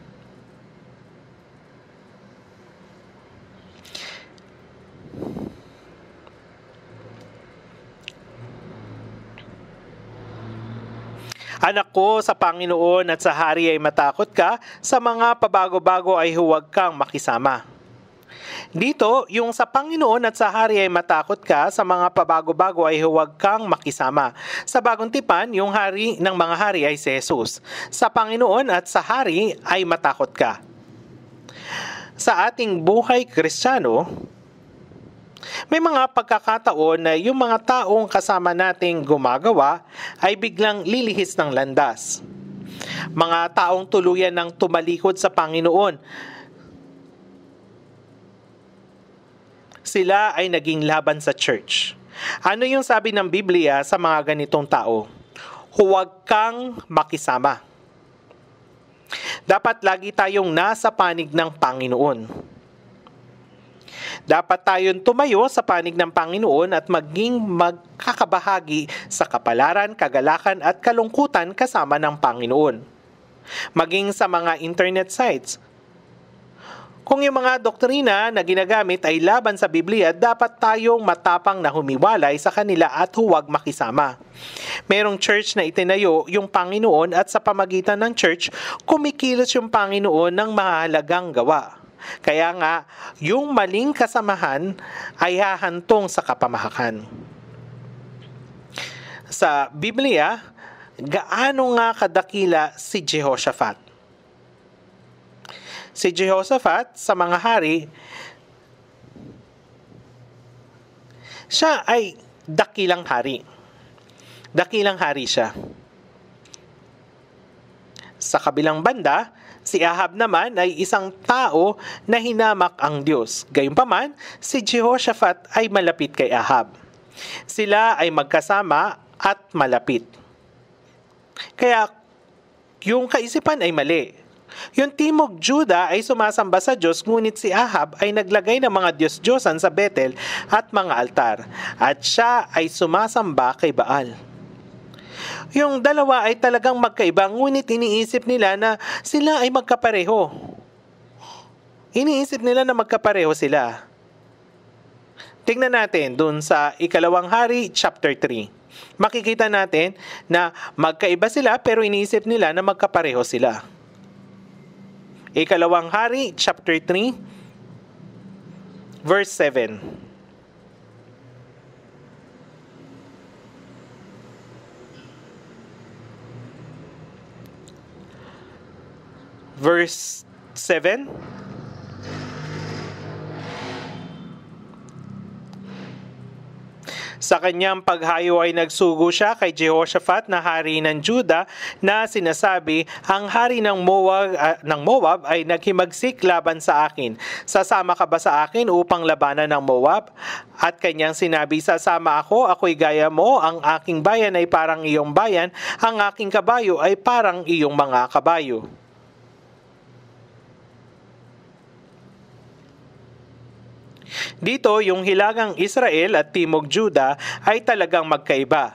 Anak ko, sa Panginoon at sa hari ay matakot ka, sa mga pabago-bago ay huwag kang makisama. Dito, yung sa Panginoon at sa hari ay matakot ka, sa mga pabago-bago ay huwag kang makisama. Sa Bagong Tipan, yung hari ng mga hari ay si Jesus. Sa Panginoon at sa hari ay matakot ka. Sa ating buhay Kristiyano, may mga pagkakataon na yung mga taong kasama nating gumagawa ay biglang lilihis ng landas. Mga taong tuluyan ng tumalikod sa Panginoon. Sila ay naging laban sa church. Ano yung sabi ng Biblia sa mga ganitong tao? Huwag kang makisama. Dapat lagi tayong nasa panig ng Panginoon. Dapat tayong tumayo sa panig ng Panginoon at maging magkakabahagi sa kapalaran, kagalakan at kalungkutan kasama ng Panginoon. Maging sa mga internet sites. Kung yung mga doktrina na ginagamit ay laban sa Biblia, dapat tayong matapang na humiwalay sa kanila at huwag makisama. Merong church na itinayo yung Panginoon at sa pamagitan ng church, kumikilos yung Panginoon ng mahalagang gawa. Kaya nga, yung maling kasamahan ay hahantong sa kapamahakan. Sa Biblia, gaano nga kadakila si Jehoshaphat? Si Jehoshaphat sa mga hari, siya ay dakilang hari. Dakilang hari siya. Sa kabilang banda, si Ahab naman ay isang tao na hinamak ang Diyos. Gayunpaman, si Jehoshaphat ay malapit kay Ahab. Sila ay magkasama at malapit. Kaya, yung kaisipan ay mali. Yung timog Juda ay sumasamba sa Diyos, ngunit si Ahab ay naglagay ng mga Diyos-Diyosan sa Bethel at mga altar. At siya ay sumasamba kay Baal. Yung dalawa ay talagang magkaiba, ngunit iniisip nila na sila ay magkapareho. Iniisip nila na magkapareho sila. Tingnan natin dun sa Ikalawang Hari, chapter 3. Makikita natin na magkaiba sila pero iniisip nila na magkapareho sila. Ikalawang Hari, chapter 3, verse 7. Verse 7. Sa kanyang paghayo ay nagsugo siya kay Jehoshaphat na hari ng Juda na sinasabi, ang hari ng Moab ay naghimagsik laban sa akin. Sasama ka ba sa akin upang labanan ng Moab? At kanyang sinabi, sasama ako, ako'y gaya mo, ang aking bayan ay parang iyong bayan, ang aking kabayo ay parang iyong mga kabayo. Dito, yung hilagang Israel at Timog Juda ay talagang magkaiba.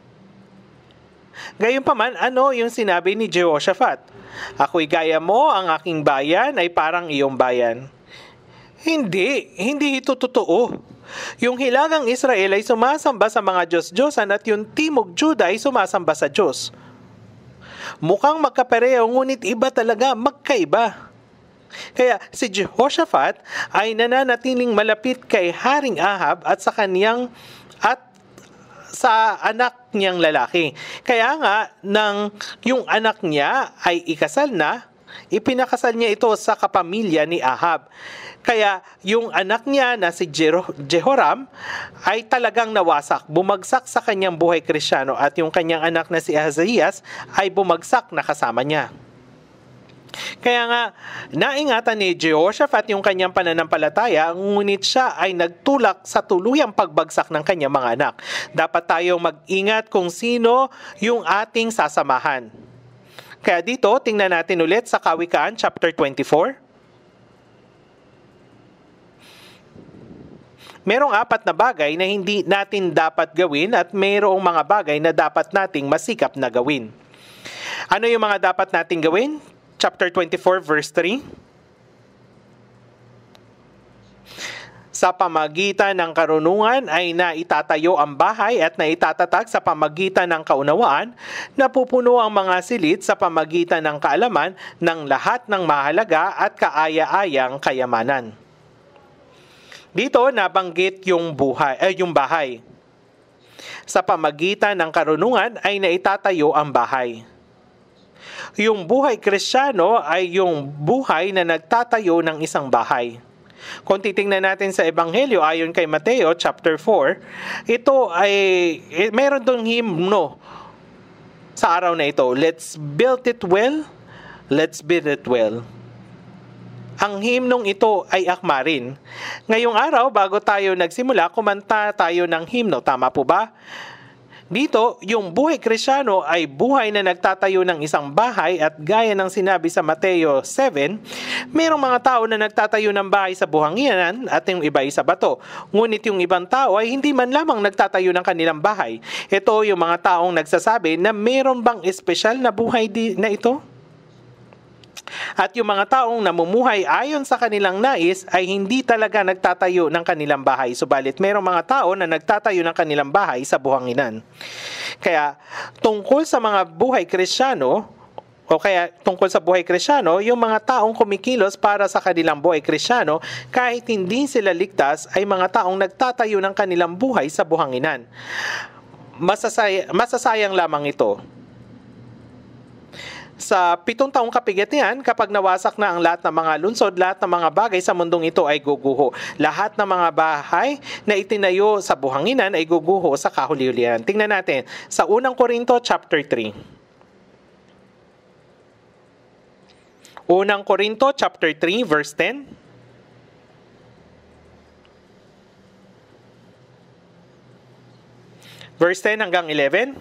Gayunpaman, ano yung sinabi ni Jehoshaphat? Ako'y gaya mo, ang aking bayan ay parang iyong bayan. Hindi ito totoo. Yung hilagang Israel ay sumasamba sa mga Diyos-Diyosan at yung Timog Juda ay sumasamba sa Diyos. Mukhang magkapareho, ngunit iba talaga, magkaiba. Kaya si Jehoshaphat ay nananatiling malapit kay Haring Ahab at sa anak niyang lalaki. Kaya nga, yung anak niya ay ikasal na, ipinakasal niya ito sa kapamilya ni Ahab. Kaya yung anak niya na si Jehoram ay talagang nawasak, bumagsak sa kanyang buhay Kristyano, at yung kanyang anak na si Ahazias ay bumagsak na kasama niya. Kaya nga, naingatan ni Jehoshaphat yung kanyang pananampalataya, ngunit siya ay nagtulak sa tuluyang pagbagsak ng kanyang mga anak. Dapat tayong mag-ingat kung sino yung ating sasamahan. Kaya dito, tingnan natin ulit sa Kawikaan, chapter 24. Merong 4 na bagay na hindi natin dapat gawin at merong mga bagay na dapat nating masikap na gawin. Ano yung mga dapat nating gawin? Chapter 24, verse 3. Sa pamagitan ng karunungan ay naitatayo ang bahay at naitatatag sa pamagitan ng kaunawaan, napupuno ang mga silid sa pamagitan ng kaalaman ng lahat ng mahalaga at kaaya-ayang kayamanan. Dito nabanggit yung bahay. Sa pamagitan ng karunungan ay naitatayo ang bahay. Yung buhay Kristiyano ay yung buhay na nagtatayo ng isang bahay. Kung titingnan natin sa Ebanghelyo ayon kay Mateo chapter 4, ito ay meron dong himno sa araw na ito. Let's build it well, let's build it well. Ang himnong ito ay akma rin. Ngayong araw, bago tayo nagsimula, kumanta tayo ng himno. Tama po ba? Dito, yung buhay Kristiyano ay buhay na nagtatayo ng isang bahay at gaya ng sinabi sa Mateo 7, mayroong mga tao na nagtatayo ng bahay sa buhanginan at yung iba ay sa bato. Ngunit yung ibang tao ay hindi man lamang nagtatayo ng kanilang bahay. Ito yung mga taong nagsasabi na mayroon bang espesyal na buhay na ito? At yung mga taong namumuhay ayon sa kanilang nais ay hindi talaga nagtatayo ng kanilang bahay. Subalit merong mga tao na nagtatayo ng kanilang bahay sa buhanginan. Kaya tungkol sa mga buhay Kristiyano, tungkol sa buhay Kristiyano, yung mga taong kumikilos para sa kanilang buhay Kristiyano, kahit hindi sila ligtas, ay mga taong nagtatayo ng kanilang buhay sa buhanginan. Masasayang lamang ito. Sa 7 taong kapigatian, kapag nawasak na ang lahat ng mga lungsod, lahat ng mga bagay sa mundong ito ay guguho. Lahat ng mga bahay na itinayo sa buhanginan ay guguho sa kahuli-hulihan. Tingnan natin sa 1 Korinto chapter 3. 1 Korinto chapter 3 verse 10. Verse 10 hanggang 11.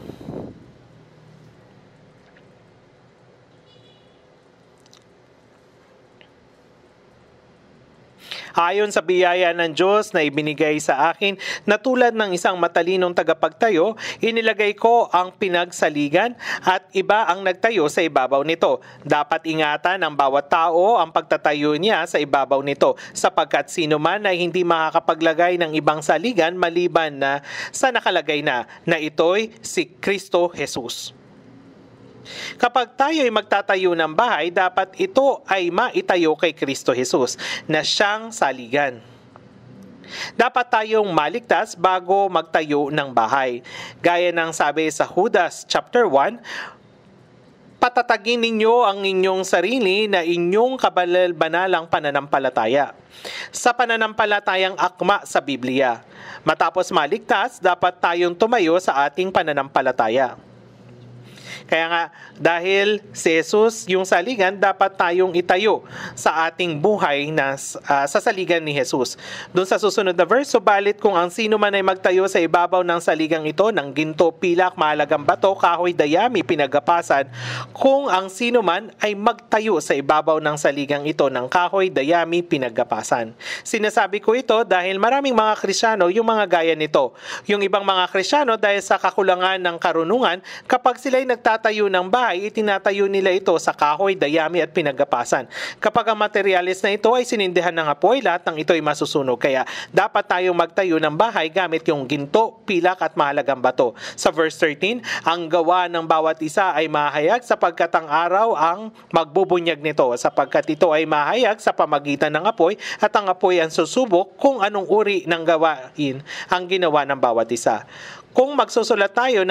Ayon sa biyaya ng Diyos na ibinigay sa akin, na tulad ng isang matalinong tagapagtayo, inilagay ko ang pinagsaligan at iba ang nagtayo sa ibabaw nito. Dapat ingatan ng bawat tao ang pagtatayo niya sa ibabaw nito, sapagkat sino man ay hindi makakapaglagay ng ibang saligan maliban na sa nakalagay na ito'y si Kristo Jesus. Kapag tayo ay magtatayo ng bahay, dapat ito ay maitayo kay Kristo Jesus na siyang saligan. Dapat tayong maligtas bago magtayo ng bahay. Gaya ng sabi sa Judas chapter 1, Patatagin ninyo ang inyong sarili na inyong kabanalang pananampalataya sa pananampalatayang akma sa Biblia. Matapos maligtas, dapat tayong tumayo sa ating pananampalataya. Kaya nga, dahil si Jesus yung saligan, dapat tayong itayo sa ating buhay na sa saligan ni Jesus. Doon sa susunod na verse, subalit kung ang sino man ay magtayo sa ibabaw ng saligang ito, ng ginto, pilak, mahalagang bato, kahoy, dayami, pinagapasan, kung ang sino man ay magtayo sa ibabaw ng saligang ito, ng kahoy, dayami, pinagapasan. Sinasabi ko ito dahil maraming mga Kristiyano yung mga gaya nito. Yung ibang mga Kristiyano dahil sa kakulangan ng karunungan, kapag sila'y nagtatayo ng bahay, itinatayo nila ito sa kahoy, dayami at pinagapasan. Kapag ang materyales na ito ay sinindihan ng apoy, lahat ng ito ay masusunog. Kaya dapat tayong magtayo ng bahay gamit yung ginto, pilak at mahalagang bato. Sa verse 13, ang gawa ng bawat isa ay mahayag sapagkat ang araw ang magbubunyag nito, sapagkat ito ay mahayag sa pamagitan ng apoy at ang apoy ang susubok kung anong uri ng gawain ang ginawa ng bawat isa. Kung magsusulat tayo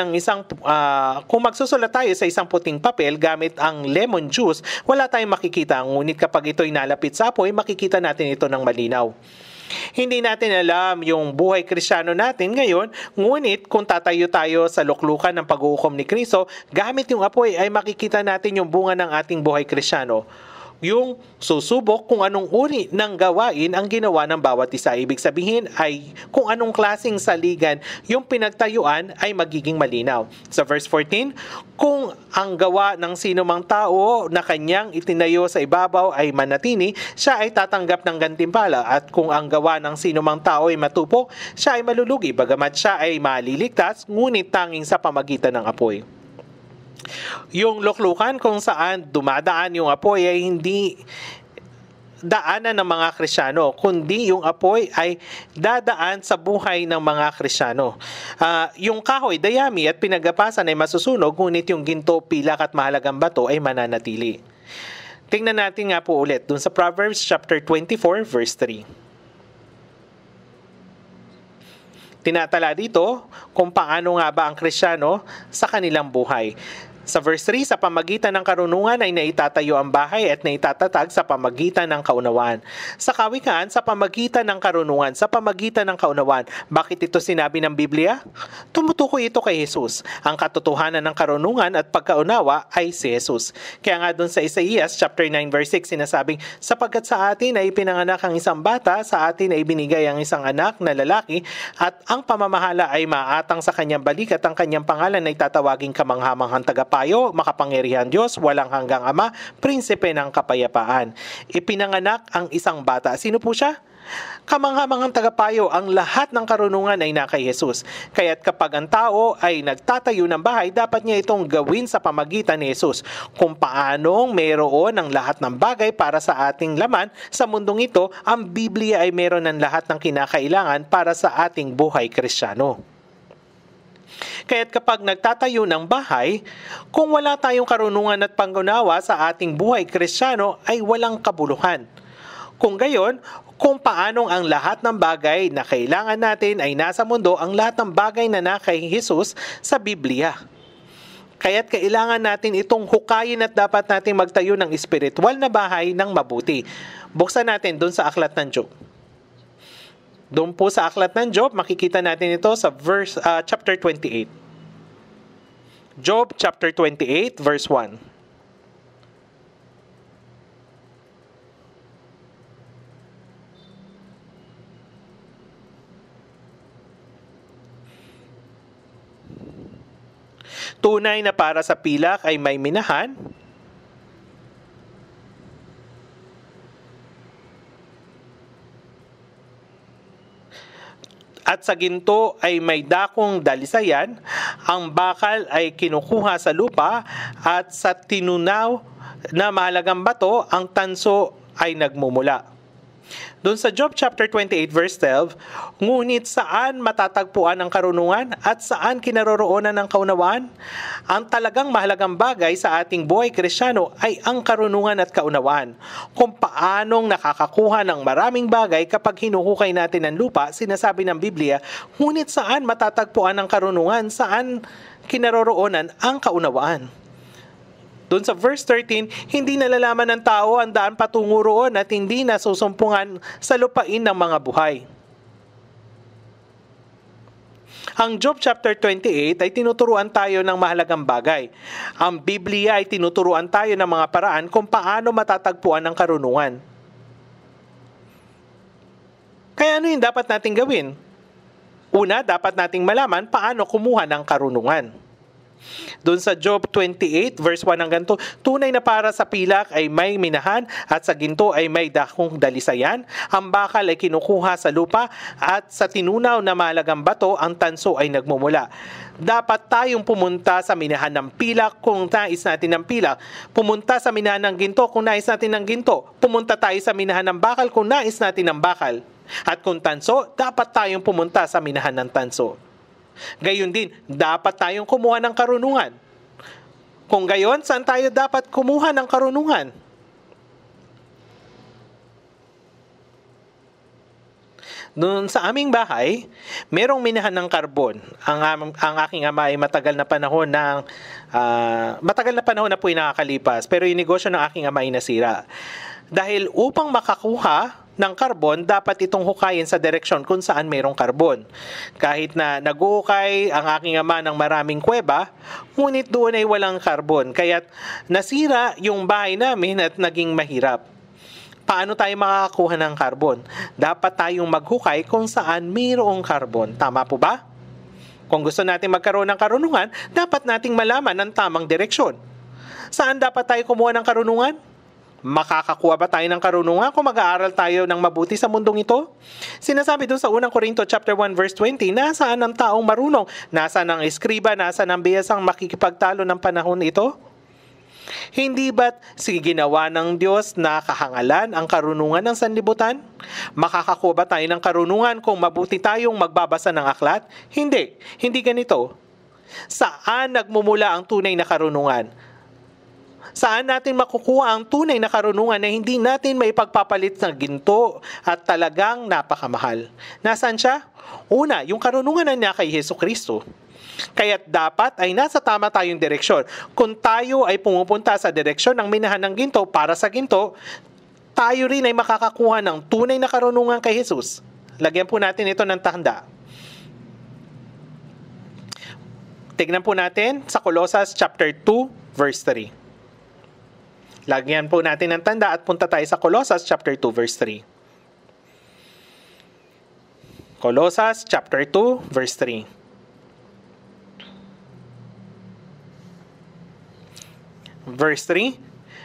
sa isang puting papel gamit ang lemon juice, wala tayong makikita. Ngunit kapag ito'y nalapit sa apoy, makikita natin ito ng malinaw. Hindi natin alam yung buhay Kristiyano natin ngayon, ngunit kung tatayo tayo sa luklukan ng pag-uukom ni Kristo, gamit yung apoy ay makikita natin yung bunga ng ating buhay Kristiyano. Yung susubok kung anong uri ng gawain ang ginawa ng bawat isa. Ibig sabihin ay kung anong klaseng saligan yung pinagtayuan ay magiging malinaw. Sa verse 14, kung ang gawa ng sino mang tao na kanyang itinayo sa ibabaw ay manatini, siya ay tatanggap ng gantimpala. At kung ang gawa ng sino mang tao ay matupok, siya ay malulugi, bagamat siya ay maliligtas, ngunit tanging sa pamagitan ng apoy. Yung luklukan kung saan dumadaan yung apoy ay hindi daanan ng mga Kristiyano, kundi yung apoy ay dadaan sa buhay ng mga Kristiyano. Yung kahoy, dayami at pinagapasan ay masusunog, ngunit yung ginto, pilak at mahalagang bato ay mananatili. Tingnan natin nga po ulit dun sa Proverbs chapter 24 verse 3. Tinatala dito kung paano nga ba ang Kristiyano sa kanilang buhay. Sa verse 3, sa pamagitan ng karunungan ay naitatayo ang bahay at naitatatag sa pamagitan ng kaunawaan. Sa kawikaan, sa pamagitan ng karunungan, sa pamagitan ng kaunawaan. Bakit ito sinabi ng Biblia? Tumutukoy ito kay Jesus. Ang katotohanan ng karunungan at pagkaunawa ay si Jesus. Kaya nga doon sa Isaías chapter 9 verse 6 sinasabing, sapagkat sa atin ay pinanganak ang isang bata, sa atin ay binigay ang isang anak na lalaki, at ang pamamahala ay maatang sa kanyang balik at ang kanyang pangalan ay tatawaging kamanghamanghang tagapagligtas, makapangyarihan Diyos, walang hanggang Ama, prinsipe ng kapayapaan. Ipinanganak ang isang bata. Sino po siya? Kamanghamanghang tagapayo. Ang lahat ng karunungan ay na kay Jesus. Kaya't kapag ang tao ay nagtatayo ng bahay, dapat niya itong gawin sa pamagitan ni Jesus. Kung paanong mayroon ang lahat ng bagay para sa ating laman sa mundong ito, ang Biblia ay mayroon ng lahat ng kinakailangan para sa ating buhay Kristiyano. Kaya't kapag nagtatayo ng bahay, kung wala tayong karunungan at pangunawa sa ating buhay Kristiyano, ay walang kabuluhan. Kung gayon, kung paanong ang lahat ng bagay na kailangan natin ay nasa mundo, ang lahat ng bagay na kay Jesus sa Biblia. Kaya't kailangan natin itong hukayin at dapat natin magtayo ng espiritual na bahay ng mabuti. Buksan natin doon sa Aklat ng Job. Doon po sa Aklat ng Job, makikita natin ito sa chapter 28. Job chapter 28 verse 1. Tunay na para sa pilak ay may minahan, at sa ginto ay may dakong dalisayan, ang bakal ay kinukuha sa lupa, at sa tinunaw na mahalagang bato, ang tanso ay nagmumula. Doon sa Job chapter 28 verse 12, ngunit saan matatagpuan ang karunungan at saan kinaroroonan ng kaunawaan? Ang talagang mahalagang bagay sa ating buhay Kristiyano ay ang karunungan at kaunawaan. Kung paanong nakakakuha ng maraming bagay kapag hinuhukay natin ang lupa, sinasabi ng Biblia, ngunit saan matatagpuan ang karunungan, saan kinaroroonan ang kaunawaan? Doon sa verse 13, hindi nalalaman ng tao ang daan patungo roon at hindi nasusumpungan sa lupain ng mga buhay. Ang Job chapter 28 ay tinuturuan tayo ng mahalagang bagay. Ang Biblia ay tinuturuan tayo ng mga paraan kung paano matatagpuan ang karunungan. Kaya ano yung dapat nating gawin? Una, dapat nating malaman paano kumuha ng karunungan. Doon sa Job 28 verse 1 hanggang 2, tunay na para sa pilak ay may minahan at sa ginto ay may dakong dalisayan. Ang bakal ay kinukuha sa lupa at sa tinunaw na mahalagang bato ang tanso ay nagmumula. Dapat tayong pumunta sa minahan ng pilak kung nais natin ng pilak. Pumunta sa minahan ng ginto kung nais natin ng ginto. Pumunta tayo sa minahan ng bakal kung nais natin ng bakal. At kung tanso, dapat tayong pumunta sa minahan ng tanso. Gayon din, dapat tayong kumuha ng karunungan. Kung gayon, saan tayo dapat kumuha ng karunungan? Doon sa aming bahay, merong minahan ng karbon. Ang aking ama ay matagal na panahon na po nakakalipas, pero yung negosyo ng aking ama ay nasira. Dahil upang makakuha ng karbon, dapat itong hukayin sa direksyon kung saan mayroong karbon. Kahit na nag-uhukay ang aking ama ng maraming kuweba, ngunit doon ay walang karbon. Kaya't nasira yung bahay namin at naging mahirap. Paano tayo makakakuha ng karbon? Dapat tayong maghukay kung saan mayroong karbon. Tama po ba? Kung gusto natin magkaroon ng karunungan, dapat nating malaman ang tamang direksyon. Saan dapat tayo kumuha ng karunungan? Makakakuha ba tayo ng karunungan kung mag-aaral tayo ng mabuti sa mundong ito? Sinasabi doon sa 1 Corinto chapter 1 verse 20, nasaan ang taong marunong? Nasaan ang eskriba? Nasaan ang biyasang makikipagtalo ng panahon ito? Hindi ba't ginawa ng Diyos na kahangalan ang karunungan ng sanlibutan? Makakakuha ba tayo ng karunungan kung mabuti tayong magbabasa ng aklat? Hindi. Hindi ganito. Saan nagmumula ang tunay na karunungan? Saan natin makukuha ang tunay na karunungan na hindi natin maipagpapalit ng ginto at talagang napakamahal? Nasaan siya? Una, yung karunungan na niya kay Jesucristo. Kaya't dapat ay nasa tama tayong direksyon. Kung tayo ay pumupunta sa direksyon ng minahan ng ginto para sa ginto, tayo rin ay makakakuha ng tunay na karunungan kay Jesus. Lagyan po natin ito ng tanda. Tignan po natin sa Colossus chapter 2 verse 3. Lagyan po natin ng tanda at punta tayo sa Colossus chapter 2 verse 3. Colossus chapter 2 verse 3. Verse 3.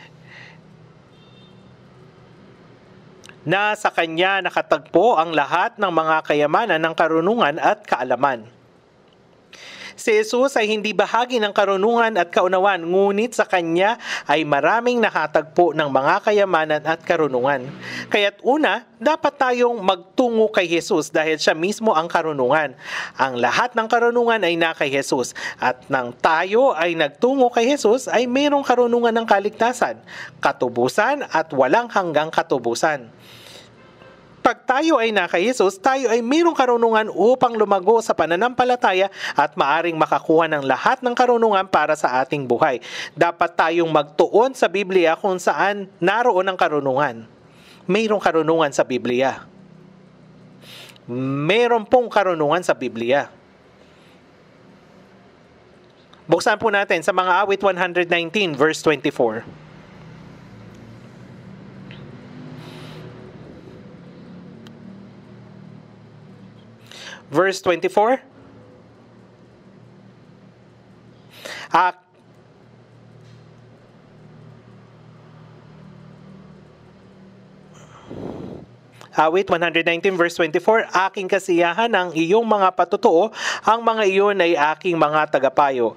Na sa kanya nakatagpo ang lahat ng mga kayamanan ng karunungan at kaalaman. Si Jesus ay hindi bahagi ng karunungan at kaunawan, ngunit sa kanya ay maraming nakatagpo ng mga kayamanan at karunungan. Kaya't una, dapat tayong magtungo kay Jesus dahil siya mismo ang karunungan. Ang lahat ng karunungan ay na kay Jesus. At nang tayo ay nagtungo kay Jesus, ay mayroong karunungan ng kaligtasan, katubusan at walang hanggang katubusan. Pag tayo ay na kay Jesus, tayo ay mayroong karunungan upang lumago sa pananampalataya at maaring makakuha ng lahat ng karunungan para sa ating buhay. Dapat tayong magtuon sa Biblia kung saan naroon ang karunungan. Mayroong karunungan sa Biblia. Mayroon pong karunungan sa Biblia. Buksan po natin sa mga awit 119 verse 24. Verse 24. Awit 119 verse 24, aking kasiyahan ang iyong mga patutuo, ang mga iyon ay aking mga tagapayo.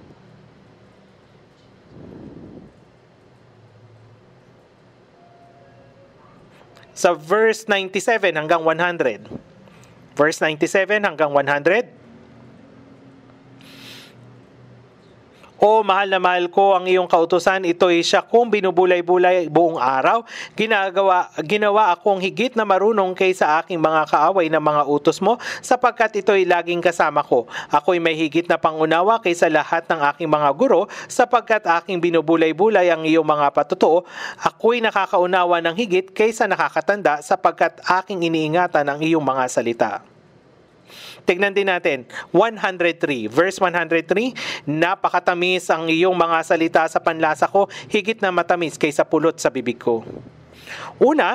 Sa verse 97 hanggang 100. Verse 97 hanggang 100. O mahal na mahal ko ang iyong kautusan, ito'y siya kung binubulay-bulay buong araw. Ginawa akong higit na marunong kaysa aking mga kaaway na mga utos mo, sapagkat ito'y laging kasama ko. Ako'y may higit na pangunawa kaysa lahat ng aking mga guro, sapagkat aking binubulay-bulay ang iyong mga patutuo. Ako'y nakakaunawa ng higit kaysa nakakatanda, sapagkat aking iniingatan ang iyong mga salita. Tignan din natin, 103, verse 103, napakatamis ang iyong mga salita sa panlasa ko, higit na matamis kaysa pulot sa bibig ko. Una,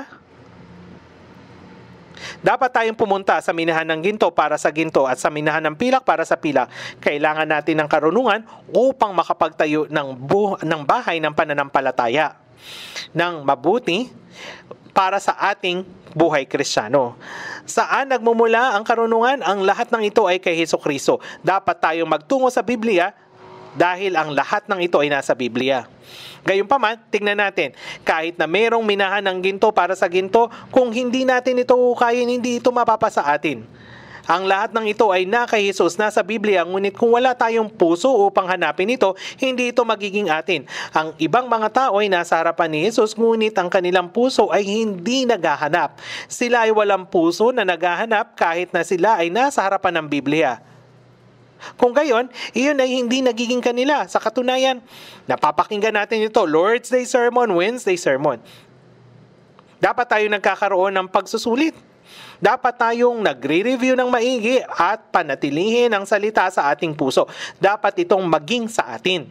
dapat tayong pumunta sa minahan ng ginto para sa ginto at sa minahan ng pilak para sa pilak. Kailangan natin ng karunungan upang makapagtayo ng bahay ng pananampalataya ng mabuti para sa ating buhay Kristiyano. Saan nagmumula ang karunungan? Ang lahat ng ito ay kay Hesukristo. Dapat tayong magtungo sa Biblia dahil ang lahat ng ito ay nasa Biblia. Gayunpaman, tingnan natin, kahit na merong minahan ng ginto para sa ginto, kung hindi natin ito hukayin, hindi ito mapapasa atin. Ang lahat ng ito ay na kay Jesus, nasa Biblia, ngunit kung wala tayong puso upang hanapin ito, hindi ito magiging atin. Ang ibang mga tao ay nasa harapan ni Jesus, ngunit ang kanilang puso ay hindi naghahanap. Sila ay walang puso na naghahanap kahit na sila ay nasa harapan ng Biblia. Kung gayon, iyon ay hindi nagiging kanila. Sa katunayan, napapakinggan natin ito, Lord's Day Sermon, Wednesday Sermon. Dapat tayo nagkakaroon ng pagsusulit. Dapat tayong nagre-review ng maigi at panatilihin ang salita sa ating puso. Dapat itong maging sa atin.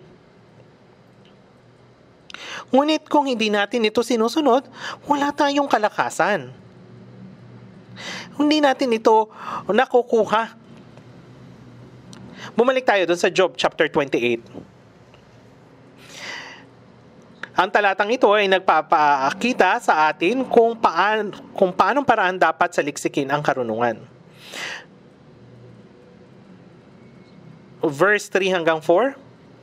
Ngunit kung hindi natin ito sinusunod, wala tayong kalakasan. Hindi natin ito nakukuha. Bumalik tayo dun sa Job chapter 28. Ang talatang ito ay nagpapakita sa atin kung paanong paraan dapat saliksikin ang karunungan. Verse 3 hanggang 4.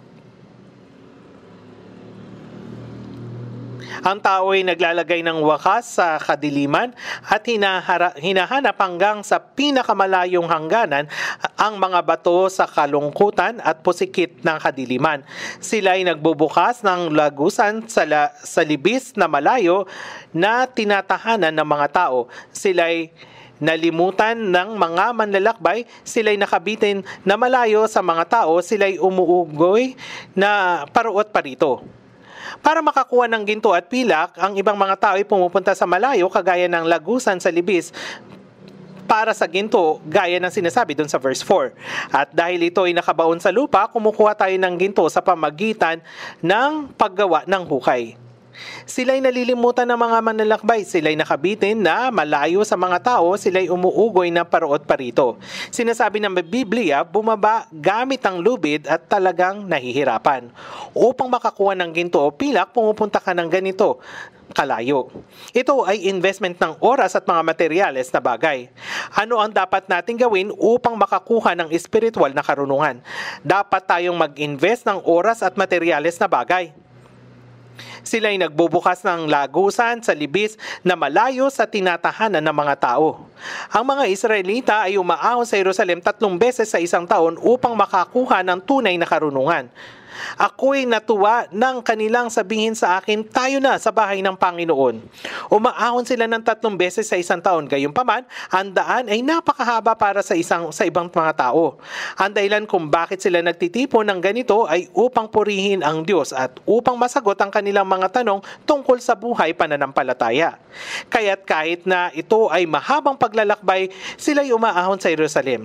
Ang tao ay naglalagay ng wakas sa kadiliman at hinahanap hanggang sa pinakamalayong hangganan ang mga bato sa kalungkutan at pusikit ng kadiliman. Sila ay nagbubukas ng lagusan sa libis na malayo na tinatahanan ng mga tao. Sila ay nalimutan ng mga manlalakbay, sila'y nakabitin na malayo sa mga tao, sila'y umuugoy na paruot parito. Para makakuha ng ginto at pilak, ang ibang mga tao ay pumupunta sa malayo kagaya ng lagusan sa libis para sa ginto, gaya ng sinasabi doon sa verse 4. At dahil ito ay nakabaon sa lupa, kumukuha tayo ng ginto sa pamagitan ng paggawa ng hukay. Sila'y nalilimutan ng mga manlalakbay, sila'y nakabitin na malayo sa mga tao, sila'y umuugoy na paruot parito. Sinasabi ng Biblia, bumaba gamit ang lubid at talagang nahihirapan. Upang makakuha ng ginto o pilak, pumupunta ka ng ganito kalayo. Ito ay investment ng oras at mga materyales na bagay. Ano ang dapat natin gawin upang makakuha ng espiritual na karunungan? Dapat tayong mag-invest ng oras at materyales na bagay. Sila'y nagbubukas ng lagusan sa libis na malayo sa tinatahanan ng mga tao. Ang mga Israelita ay umaahon sa Jerusalem 3 beses sa isang taon upang makakuha ng tunay na karunungan. Ako'y natuwa ng kanilang sabihin sa akin, tayo na sa bahay ng Panginoon. Umaahon sila ng 3 beses sa isang taon. Gayunpaman, ang daan ay napakahaba para sa ibang mga tao. Ang dahilan kung bakit sila nagtitipon ng ganito ay upang purihin ang Diyos at upang masagot ang kanilang mga tanong tungkol sa buhay pananampalataya. Kaya't kahit na ito ay mahabang paglalakbay, sila'y umaahon sa Jerusalem.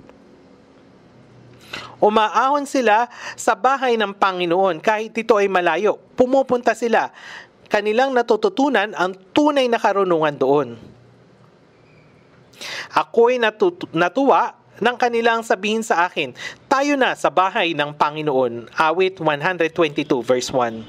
Umaahon sila sa bahay ng Panginoon kahit ito ay malayo. Pumupunta sila. Kanilang natututunan ang tunay na karunungan doon. Ako'y natuwa ng kanilang sabihin sa akin, tayo na sa bahay ng Panginoon. Awit 122 verse 1.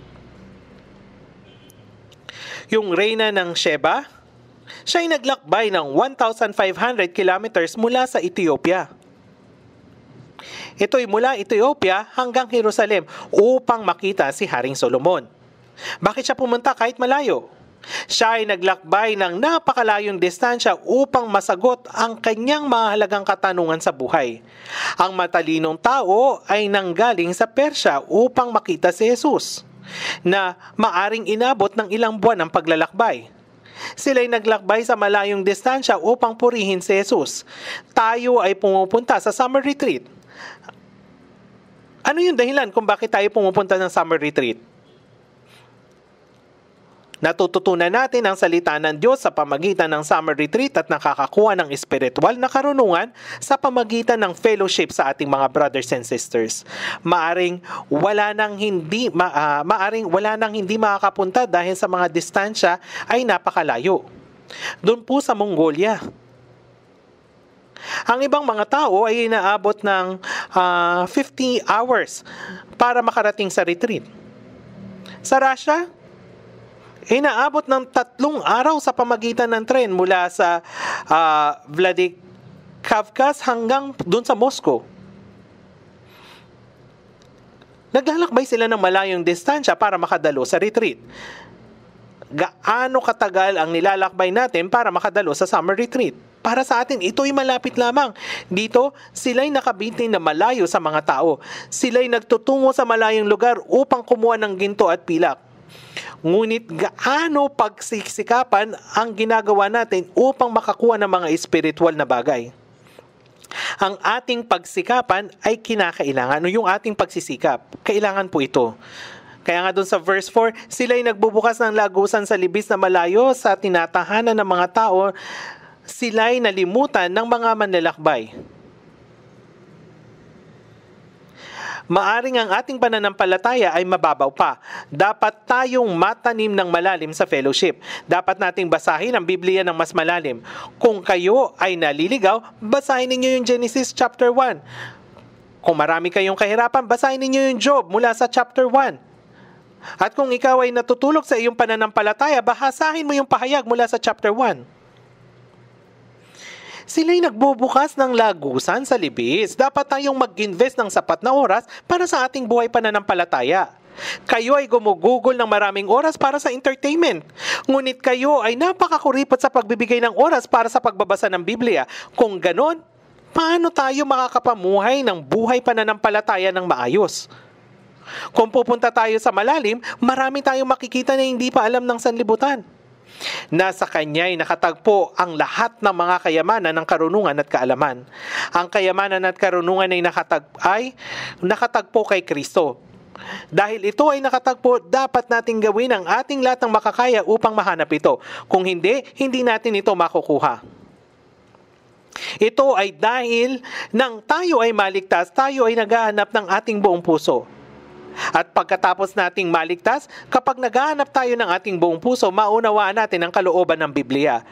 Yung reyna ng Sheba, siya'y naglakbay ng 1,500 kilometers mula sa Ethiopia. Ito'y mula Ethiopia hanggang Jerusalem upang makita si Haring Solomon. Bakit siya pumunta kahit malayo? Siya ay naglakbay ng napakalayong distansya upang masagot ang kanyang mahalagang katanungan sa buhay. Ang matalinong tao ay nanggaling sa Persya upang makita si Jesus, na maaring inabot ng ilang buwan ang paglalakbay. Sila'y naglakbay sa malayong distansya upang purihin si Jesus. Tayo ay pumupunta sa summer retreat. Ano yung dahilan kung bakit tayo pumupunta ng summer retreat? Natututunan natin ang salita ng Diyos sa pamagitan ng summer retreat at nakakakuha ng espiritual na karunungan sa pamagitan ng fellowship sa ating mga brothers and sisters. Maaring wala nang hindi makakapunta dahil sa mga distansya ay napakalayo. Doon po sa Mongolia, ang ibang mga tao ay inaabot ng 50 hours para makarating sa retreat. Sa Russia, inaabot ng 3 araw sa pamagitan ng tren mula sa Vladikavkaz hanggang dun sa Moscow. Naglalakbay sila ng malayong distansya para makadalo sa retreat. Gaano katagal ang nilalakbay natin para makadalo sa summer retreat? Para sa atin, ito'y malapit lamang. Dito, sila'y nakabitin na malayo sa mga tao. Sila'y nagtutungo sa malayong lugar upang kumuha ng ginto at pilak. Ngunit gaano pagsisikapan ang ginagawa natin upang makakuha ng mga espiritual na bagay? Ang ating pagsikapan ay kinakailangan. Yung ating pagsisikap, kailangan po ito. Kaya nga doon sa verse 4, sila'y nagbubukas ng lagusan sa libis na malayo sa tinatahanan ng mga tao. Sila'y nalimutan ng mga manlalakbay. Maaring ang ating pananampalataya ay mababaw pa. Dapat tayong matanim ng malalim sa fellowship. Dapat nating basahin ang Biblia ng mas malalim. Kung kayo ay naliligaw, basahin ninyo yung Genesis chapter 1. Kung marami kayong kahirapan, basahin ninyo yung Job mula sa chapter 1. At kung ikaw ay natutulog sa iyong pananampalataya, bahasahin mo yung pahayag mula sa chapter 1. Sila'y nagbubukas ng lagusan sa libis. Dapat tayong mag-invest ng sapat na oras para sa ating buhay pananampalataya. Kayo ay gumugugol ng maraming oras para sa entertainment. Ngunit kayo ay napakakuripot sa pagbibigay ng oras para sa pagbabasa ng Biblia. Kung ganon, paano tayo makakapamuhay ng buhay pananampalataya ng maayos? Kung pupunta tayo sa malalim, marami tayong makikita na hindi pa alam ng sanlibutan. Nasa Kanya'y nakatagpo ang lahat ng mga kayamanan ng karunungan at kaalaman. Ang kayamanan at karunungan ay nakatagpo kay Kristo. Dahil ito ay nakatagpo, dapat nating gawin ang ating lahat ng makakaya upang mahanap ito. Kung hindi, hindi natin ito makukuha. Ito ay dahil nang tayo ay maligtas, tayo ay naghahanap ng ating buong puso. At pagkatapos nating maligtas, kapag naghahanap tayo ng ating buong puso, maunawaan natin ang kalooban ng Biblia.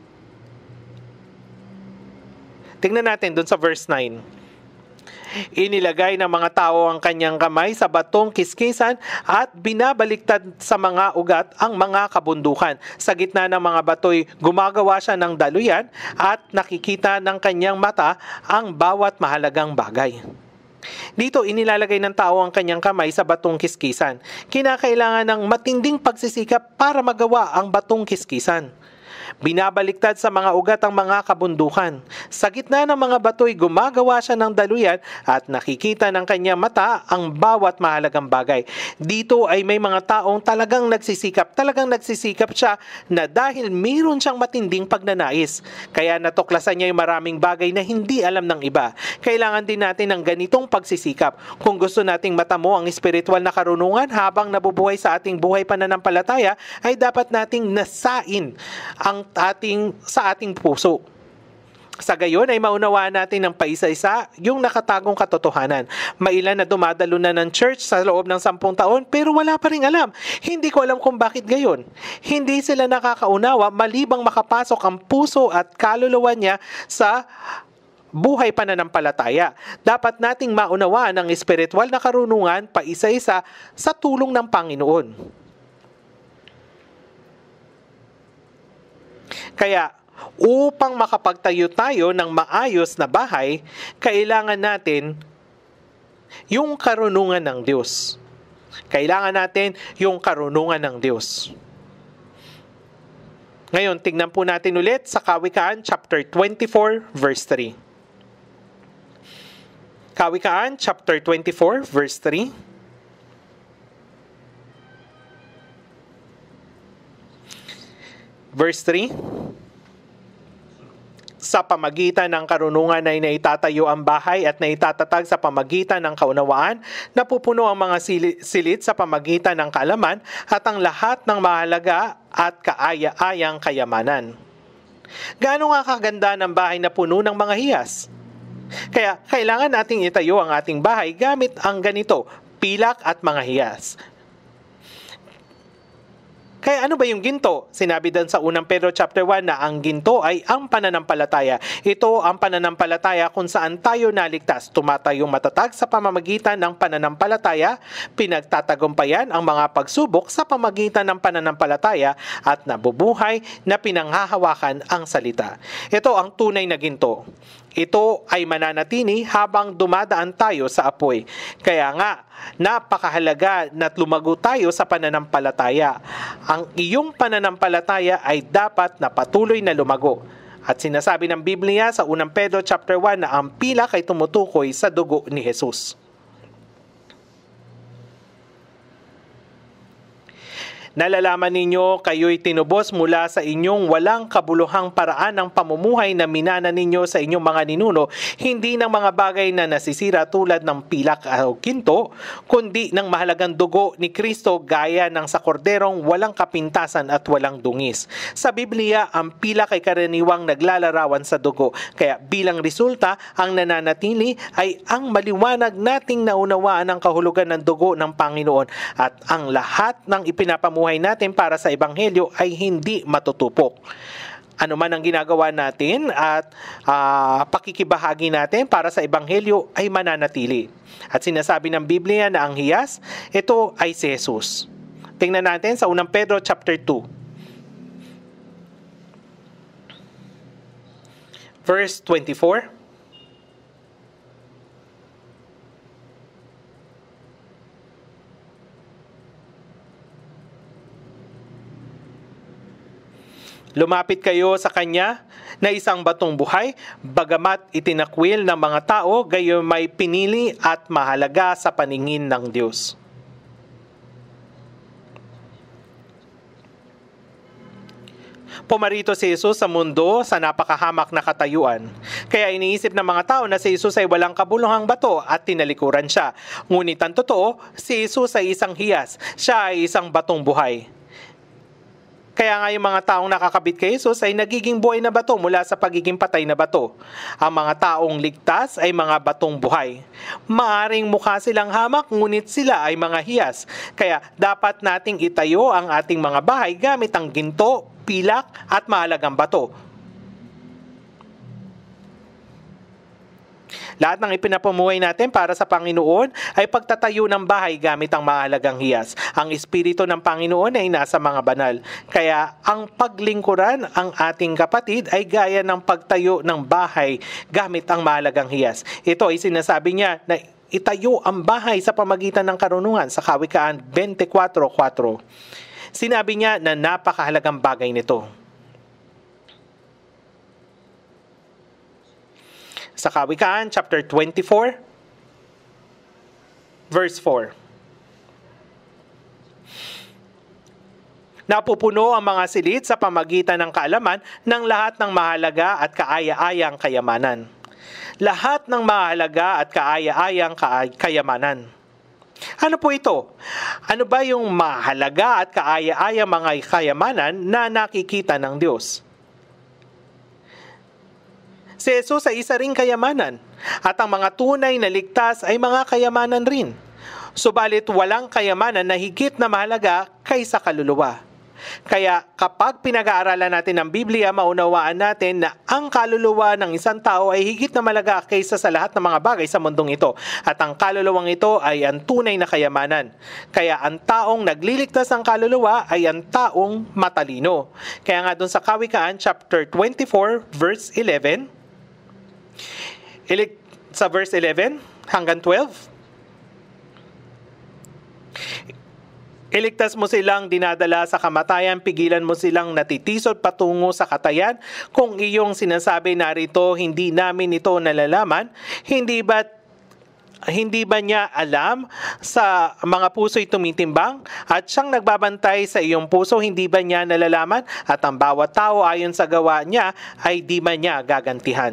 Tingnan natin dun sa verse 9. Inilagay ng mga tao ang kanyang kamay sa batong kiskisan at binabaliktad sa mga ugat ang mga kabundukan. Sa gitna ng mga batoy, gumagawa siya ng daluyan at nakikita ng kanyang mata ang bawat mahalagang bagay. Dito, inilalagay ng tao ang kanyang kamay sa batong kiskisan. Kinakailangan ng matinding pagsisikap para magawa ang batong kiskisan. Binabaliktad sa mga ugat ang mga kabundukan. Sa gitna ng mga batoy, gumagawa siya ng daluyan at nakikita ng kanyang mata ang bawat mahalagang bagay. Dito ay may mga taong talagang nagsisikap siya na dahil mayroon siyang matinding pagnanais. Kaya natuklasan niya yung maraming bagay na hindi alam ng iba. Kailangan din natin ng ganitong pagsisikap. Kung gusto nating matamo ang espiritual na karunungan habang nabubuhay sa ating buhay pananampalataya, ay dapat nating nasain sa ating puso. Sa gayon ay maunawaan natin ng paisa-isa yung nakatagong katotohanan. Mailan na dumadalo na ng church sa loob ng 10 taon pero wala pa rin alam. Hindi ko alam kung bakit gayon. Hindi sila nakakaunawa malibang makapasok ang puso at kaluluwa niya sa buhay pananampalataya. Dapat nating maunawaan ang espiritual na karunungan paisa-isa sa tulong ng Panginoon. Kaya, upang makapagtayo tayo ng maayos na bahay, kailangan natin yung karunungan ng Diyos. Kailangan natin yung karunungan ng Diyos. Ngayon, tingnan po natin ulit sa Kawikaan chapter 24 verse 3. Kawikaan chapter 24 verse 3. Verse 3. Sa pamagitan ng karunungan ay naitatayo ang bahay at naitatatag sa pamagitan ng kaunawaan, napupuno ang mga silid sa pamagitan ng kaalaman at ang lahat ng mahalaga at kaaya-ayang kayamanan. Gaano nga kaganda ng bahay na puno ng mga hiyas? Kaya kailangan nating itayo ang ating bahay gamit ang ganito, pilak at mga hiyas. Kaya ano ba yung ginto? Sinabi din sa unang Pedro chapter 1 na ang ginto ay ang pananampalataya. Ito ang pananampalataya kung saan tayo naligtas. Tumatayong matatag sa pamamagitan ng pananampalataya, pinagtatagumpayan ang mga pagsubok sa pamamagitan ng pananampalataya at nabubuhay na pinanghahawakan ang salita. Ito ang tunay na ginto. Ito ay mananatili habang dumadaan tayo sa apoy. Kaya nga, napakahalaga na lumago tayo sa pananampalataya. Ang iyong pananampalataya ay dapat na patuloy na lumago. At sinasabi ng Biblia sa unang Pedro chapter 1 na ang pilak ay tumutukoy sa dugo ni Jesus. Nalalaman ninyo kayo'y tinubos mula sa inyong walang kabuluhang paraan ng pamumuhay na minana ninyo sa inyong mga ninuno, hindi ng mga bagay na nasisira tulad ng pilak o ginto, kundi ng mahalagang dugo ni Kristo gaya ng sa korderong walang kapintasan at walang dungis. Sa Biblia, ang pilak ay karaniwang naglalarawan sa dugo, kaya bilang resulta, ang nananatili ay ang maliwanag nating naunawaan ang kahulugan ng dugo ng Panginoon at ang lahat ng ipinapamuhay natin para sa Ebanghelyo ay hindi matutupok. Ano man ang ginagawa natin at pakikibahagi natin para sa Ebanghelyo ay mananatili. At sinasabi ng Biblia na ang hiyas, ito ay si Jesus. Tingnan natin sa unang Pedro chapter 2. Verse 24. Lumapit kayo sa Kanya na isang batong buhay, bagamat itinakwil ng mga tao, gayon may pinili at mahalaga sa paningin ng Diyos. Pumarito si Jesus sa mundo sa napakahamak na katayuan. Kaya iniisip ng mga tao na si Jesus ay walang kabuluhang bato at tinalikuran siya. Ngunit ang totoo, si Jesus ay isang hiyas. Siya ay isang batong buhay. Kaya nga yung mga taong nakakabit kay Jesus ay nagiging buhay na bato mula sa pagiging patay na bato. Ang mga taong ligtas ay mga batong buhay. Maaring mukha silang hamak, ngunit sila ay mga hiyas. Kaya dapat nating itayo ang ating mga bahay gamit ang ginto, pilak at mahalagang bato. Lahat ng ipinapamuhay natin para sa Panginoon ay pagtatayo ng bahay gamit ang mahalagang hiyas. Ang Espiritu ng Panginoon ay nasa mga banal. Kaya ang paglingkuran ang ating kapatid ay gaya ng pagtayo ng bahay gamit ang mahalagang hiyas. Ito ay sinasabi niya na itayo ang bahay sa pamagitan ng karunungan sa Kawikaan 24:4. Sinabi niya na napakahalagang bagay nito. Sa Kawikaan, chapter 24, verse 4. Napupuno ang mga silid sa pamagitan ng kaalaman ng lahat ng mahalaga at kaaya-ayang kayamanan. Lahat ng mahalaga at kaaya-ayang kayamanan. Ano po ito? Ano ba yung mahalaga at kaaya-ayang mga kayamanan na nakikita ng Diyos? Si Jesus ay isa ring kayamanan at ang mga tunay na ligtas ay mga kayamanan rin. Subalit walang kayamanan na higit na mahalaga kaysa kaluluwa. Kaya kapag pinag-aaralan natin ang Biblia, maunawaan natin na ang kaluluwa ng isang tao ay higit na mahalaga kaysa sa lahat ng mga bagay sa mundong ito. At ang kaluluwang ito ay ang tunay na kayamanan. Kaya ang taong nagliligtas ng kaluluwa ay ang taong matalino. Kaya nga dun sa Kawikaan chapter 24 verse 11, sa verse 11 hanggang 12, Iligtas mo silang dinadala sa kamatayan, pigilan mo silang natitisod patungo sa katayan. Kung iyong sinasabi narito, hindi namin ito nalalaman, hindi ba niya alam sa mga puso'y tumitimbang at siyang nagbabantay sa iyong puso, hindi ba niya nalalaman at ang bawat tao ayon sa gawa niya ay di man niya gagantihan.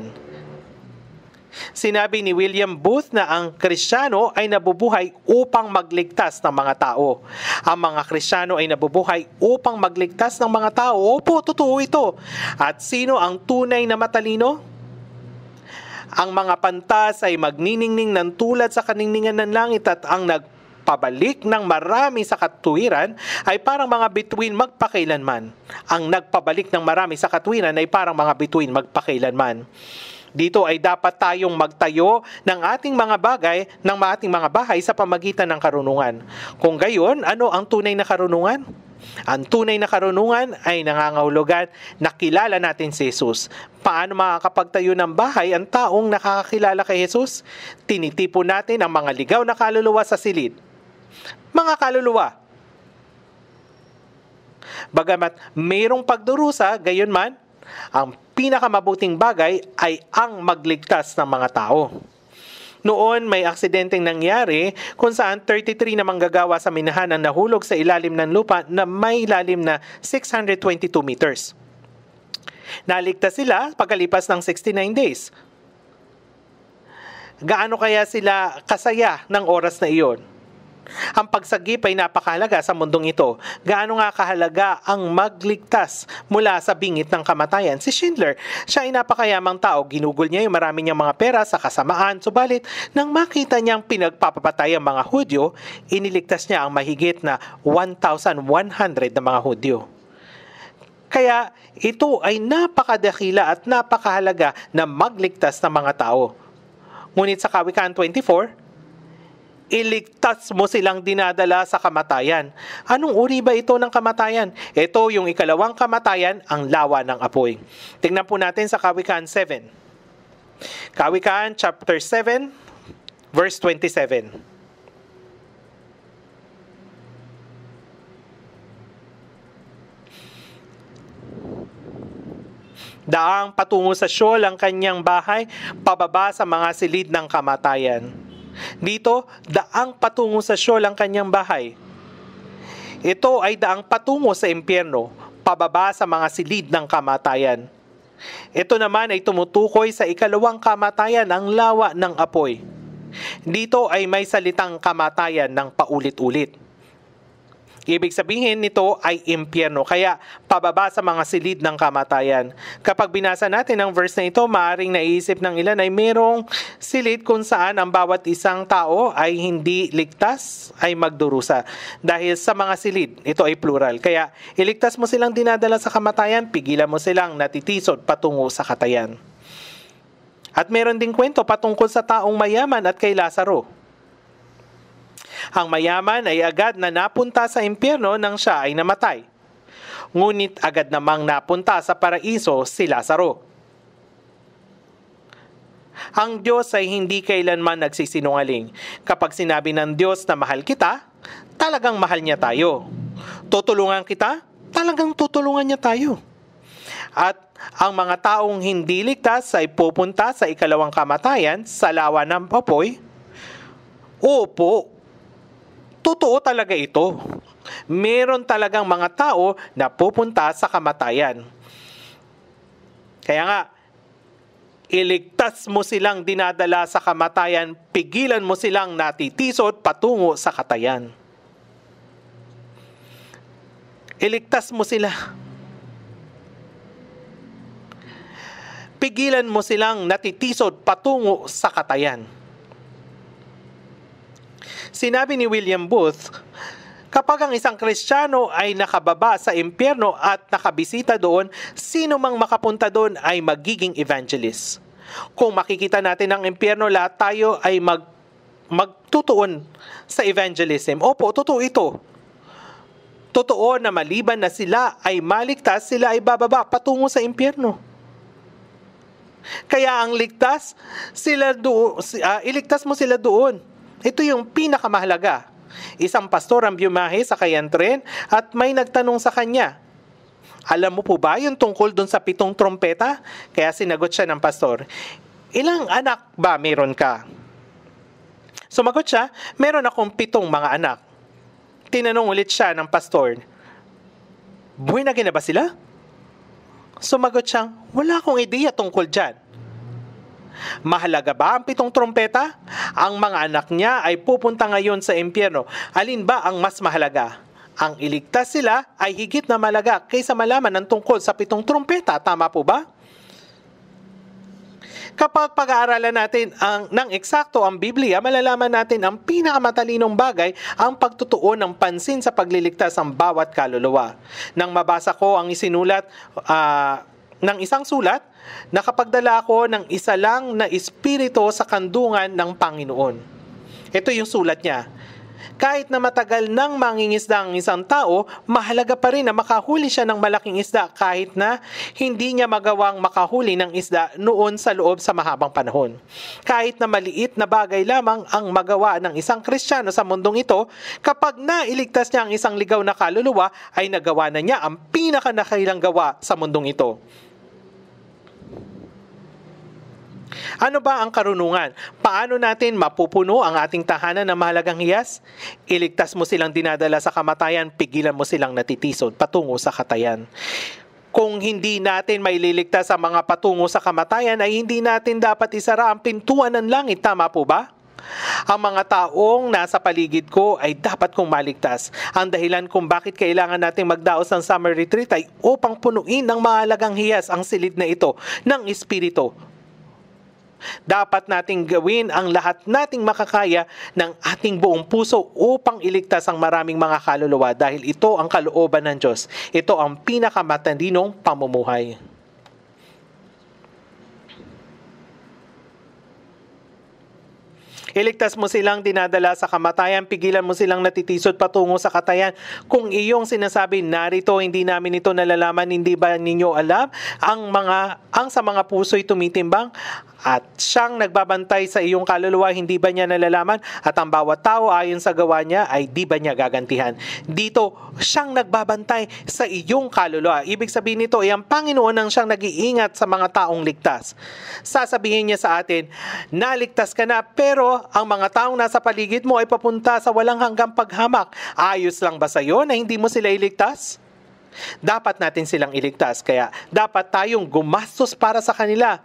Sinabi ni William Booth na ang Kristiyano ay nabubuhay upang magligtas ng mga tao. Ang mga Kristiyano ay nabubuhay upang magligtas ng mga tao. Opo, totoo ito. At sino ang tunay na matalino? Ang mga pantas ay magniningning ng tulad sa kaningningan ng langit at ang nagpabalik ng marami sa katuwiran ay parang mga bituin magpakailanman. Ang nagpabalik ng marami sa katuwiran ay parang mga bituin magpakailanman. Dito ay dapat tayong magtayo ng ating mga bahay sa pamagitan ng karunungan. Kung gayon, ano ang tunay na karunungan? Ang tunay na karunungan ay nangangahulugan na kilala natin si Jesus. Paano makakapagtayo ng bahay ang taong nakakakilala kay Jesus? Tinitipon natin ang mga ligaw na kaluluwa sa silid. Mga kaluluwa, bagamat mayroong pagdurusa, gayon man, ang pinakamabuting bagay ay ang magligtas ng mga tao. Noon may aksidenteng nangyari kung saan 33 na manggagawa sa minahan ang nahulog sa ilalim ng lupa na may lalim na 622 meters. Naligtas sila pagkalipas ng 69 days. Gaano kaya sila kasaya ng oras na iyon? Ang pagsagip ay napakahalaga sa mundong ito. Gaano nga kahalaga ang magligtas mula sa bingit ng kamatayan? Si Schindler, siya ay napakayamang tao. Ginugol niya yung marami niyang mga pera sa kasamaan. Subalit, nang makita niyang pinagpapapatay ang mga Hudyo, iniligtas niya ang mahigit na 1,100 na mga Hudyo. Kaya ito ay napakadakila at napakahalaga na magligtas ng mga tao. Ngunit sa Kawikaan 24, iligtas mo silang dinadala sa kamatayan. Anong uri ba ito ng kamatayan? Ito yung ikalawang kamatayan, ang lawa ng apoy. Tingnan po natin sa Kawikaan 7. Kawikaan chapter 7, verse 27. Daang patungo sa Sheol ang kanyang bahay, pababa sa mga silid ng kamatayan. Dito, daang patungo sa Sheol ang kanyang bahay. Ito ay daang patungo sa impyerno, pababa sa mga silid ng kamatayan. Ito naman ay tumutukoy sa ikalawang kamatayan, ang lawa ng apoy. Dito ay may salitang kamatayan ng paulit-ulit. Ibig sabihin nito ay impyerno, kaya pababa sa mga silid ng kamatayan. Kapag binasa natin ang verse na ito, maaaring naiisip ng ilan ay mayroong silid kung saan ang bawat isang tao ay hindi ligtas, ay magdurusa. Dahil sa mga silid, ito ay plural. Kaya iligtas mo silang dinadala sa kamatayan, pigilan mo silang natitisod patungo sa katayan. At meron ding kwento patungkol sa taong mayaman at kay Lazaro. Ang mayaman ay agad na napunta sa impyerno nang siya ay namatay. Ngunit agad namang napunta sa paraiso si Lazaro. Ang Diyos ay hindi kailanman nagsisinungaling. Kapag sinabi ng Diyos na mahal kita, talagang mahal niya tayo. Tutulungan kita, talagang tutulungan niya tayo. At ang mga taong hindi ligtas ay pupunta sa ikalawang kamatayan, sa lawa ng apoy. Opo, totoo talaga ito. Meron talagang mga tao na pupunta sa kamatayan. Kaya nga, iligtas mo silang dinadala sa kamatayan, pigilan mo silang natitisod patungo sa katayan. Iligtas mo sila. Pigilan mo silang natitisod patungo sa katayan. Sinabi ni William Booth, kapag ang isang Kristiyano ay nakababa sa impyerno at nakabisita doon, sino mang makapunta doon ay magiging evangelist. Kung makikita natin ang impyerno, lahat tayo ay magtutuon sa evangelism. Opo, totoo ito. Totoo na maliban na sila ay maligtas, sila ay bababa patungo sa impyerno. Kaya ang ligtas, iligtas mo sila doon. Ito yung pinakamahalaga. Isang pastor ang biyahe sa tren at may nagtanong sa kanya, alam mo po ba yung tungkol dun sa 7 trompeta? Kaya sinagot siya ng pastor, ilang anak ba meron ka? Sumagot siya, meron akong 7 mga anak. Tinanong ulit siya ng pastor, buhay na ba sila? Sumagot siya, wala akong ideya tungkol dyan. Mahalaga ba ang 7 trompeta? Ang mga anak niya ay pupunta ngayon sa impyerno. Alin ba ang mas mahalaga? Ang iligtas sila ay higit na mahalaga kaysa malaman ang tungkol sa 7 trompeta. Tama po ba? Kapag pag-aaralan natin ng eksakto ang Biblia, malalaman natin ang pinakamatalinong bagay ang pagtutuon ng pansin sa pagliligtas ng bawat kaluluwa. Nang mabasa ko ang isinulat ng isang sulat, nakapagdala ako ng isa lang na espiritu sa kandungan ng Panginoon. Ito yung sulat niya. Kahit na matagal nang mangingisda ang isang tao, mahalaga pa rin na makahuli siya ng malaking isda kahit na hindi niya magawang makahuli ng isda noon sa loob sa mahabang panahon. Kahit na maliit na bagay lamang ang magawa ng isang Kristiyano sa mundong ito, kapag nailigtas niya ang isang ligaw na kaluluwa, ay nagawa na niya ang pinakanakailang gawa sa mundong ito. Ano ba ang karunungan? Paano natin mapupuno ang ating tahanan ng mahalagang hiyas? Iligtas mo silang dinadala sa kamatayan, pigilan mo silang natitisod patungo sa katayan. Kung hindi natin maililigtas ang mga patungo sa kamatayan, ay hindi natin dapat isara ang pintuan ng langit. Tama po ba? Ang mga taong nasa paligid ko ay dapat kong maligtas. Ang dahilan kung bakit kailangan nating magdaos ng summer retreat ay upang punuin ng mahalagang hiyas ang silid na ito ng Espiritu. Dapat nating gawin ang lahat nating makakaya ng ating buong puso upang iligtas ang maraming mga kaluluwa dahil ito ang kalooban ng Diyos. Ito ang pinakamatalinong pamumuhay. Iligtas mo silang dinadala sa kamatayan, pigilan mo silang natitisod patungo sa katayan. Kung iyong sinasabi, narito, hindi namin ito nalalaman, hindi ba ninyo alam? Ang sa mga puso'y tumitimbang at siyang nagbabantay sa iyong kaluluwa, hindi ba niya nalalaman? At ang bawat tao ayon sa gawa niya ay di ba niya gagantihan? Dito, siyang nagbabantay sa iyong kaluluwa. Ibig sabihin nito ay ang Panginoon ang siyang nag-iingat sa mga taong ligtas. Sasabihin niya sa atin, naligtas ka na, pero ang mga taong nasa paligid mo ay papunta sa walang hanggang paghamak. Ayos lang ba sa iyo na hindi mo sila iligtas? Dapat natin silang iligtas, kaya dapat tayong gumastos para sa kanila.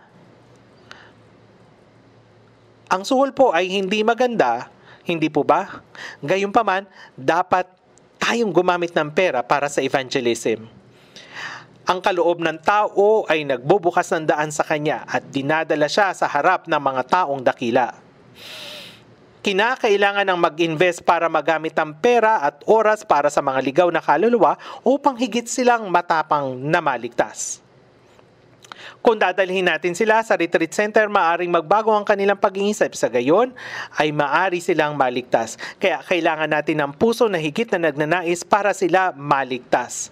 Ang suhol po ay hindi maganda, hindi po ba? Gayunpaman, dapat tayong gumamit ng pera para sa evangelism. Ang kaloob ng tao ay nagbubukas ng daan sa kanya at dinadala siya sa harap ng mga taong dakila. Kinakailangan ng mag-invest para magamit ang pera at oras para sa mga ligaw na kaluluwa upang higit silang matapang na maligtas. Kung dadalhin natin sila sa retreat center, maaring magbago ang kanilang pag-iisip. Sa gayon, ay maari silang maligtas. Kaya kailangan natin ng puso na higit na nagnanais para sila maligtas.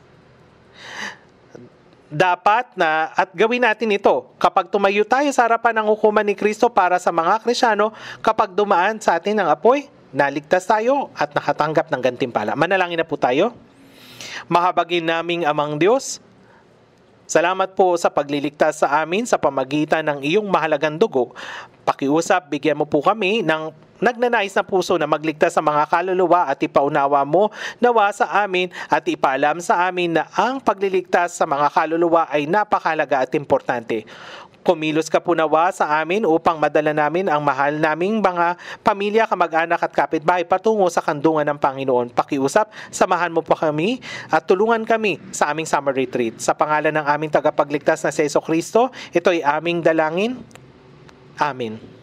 Dapat na at gawin natin ito kapag tumayo tayo sa harapan ng hukuman ni Kristo para sa mga Kristiyano, kapag dumaan sa atin ang apoy, naligtas tayo at nakatanggap ng gantimpala. Manalangin na po tayo. Mahabagin naming Amang Diyos, salamat po sa pagliligtas sa amin sa pamagitan ng iyong mahalagang dugo. Pakiusap, bigyan mo po kami ng nagnanais na puso na magligtas sa mga kaluluwa at ipaunawa mo nawa sa amin at ipaalam sa amin na ang pagliligtas sa mga kaluluwa ay napakahalaga at importante. Kumilos ka po nawa sa amin upang madala namin ang mahal naming mga pamilya, kamag-anak at kapitbahay patungo sa kandungan ng Panginoon. Pakiusap, samahan mo po kami at tulungan kami sa aming summer retreat. Sa pangalan ng aming tagapagligtas na si Jesucristo, ito ay aming dalangin. Amen.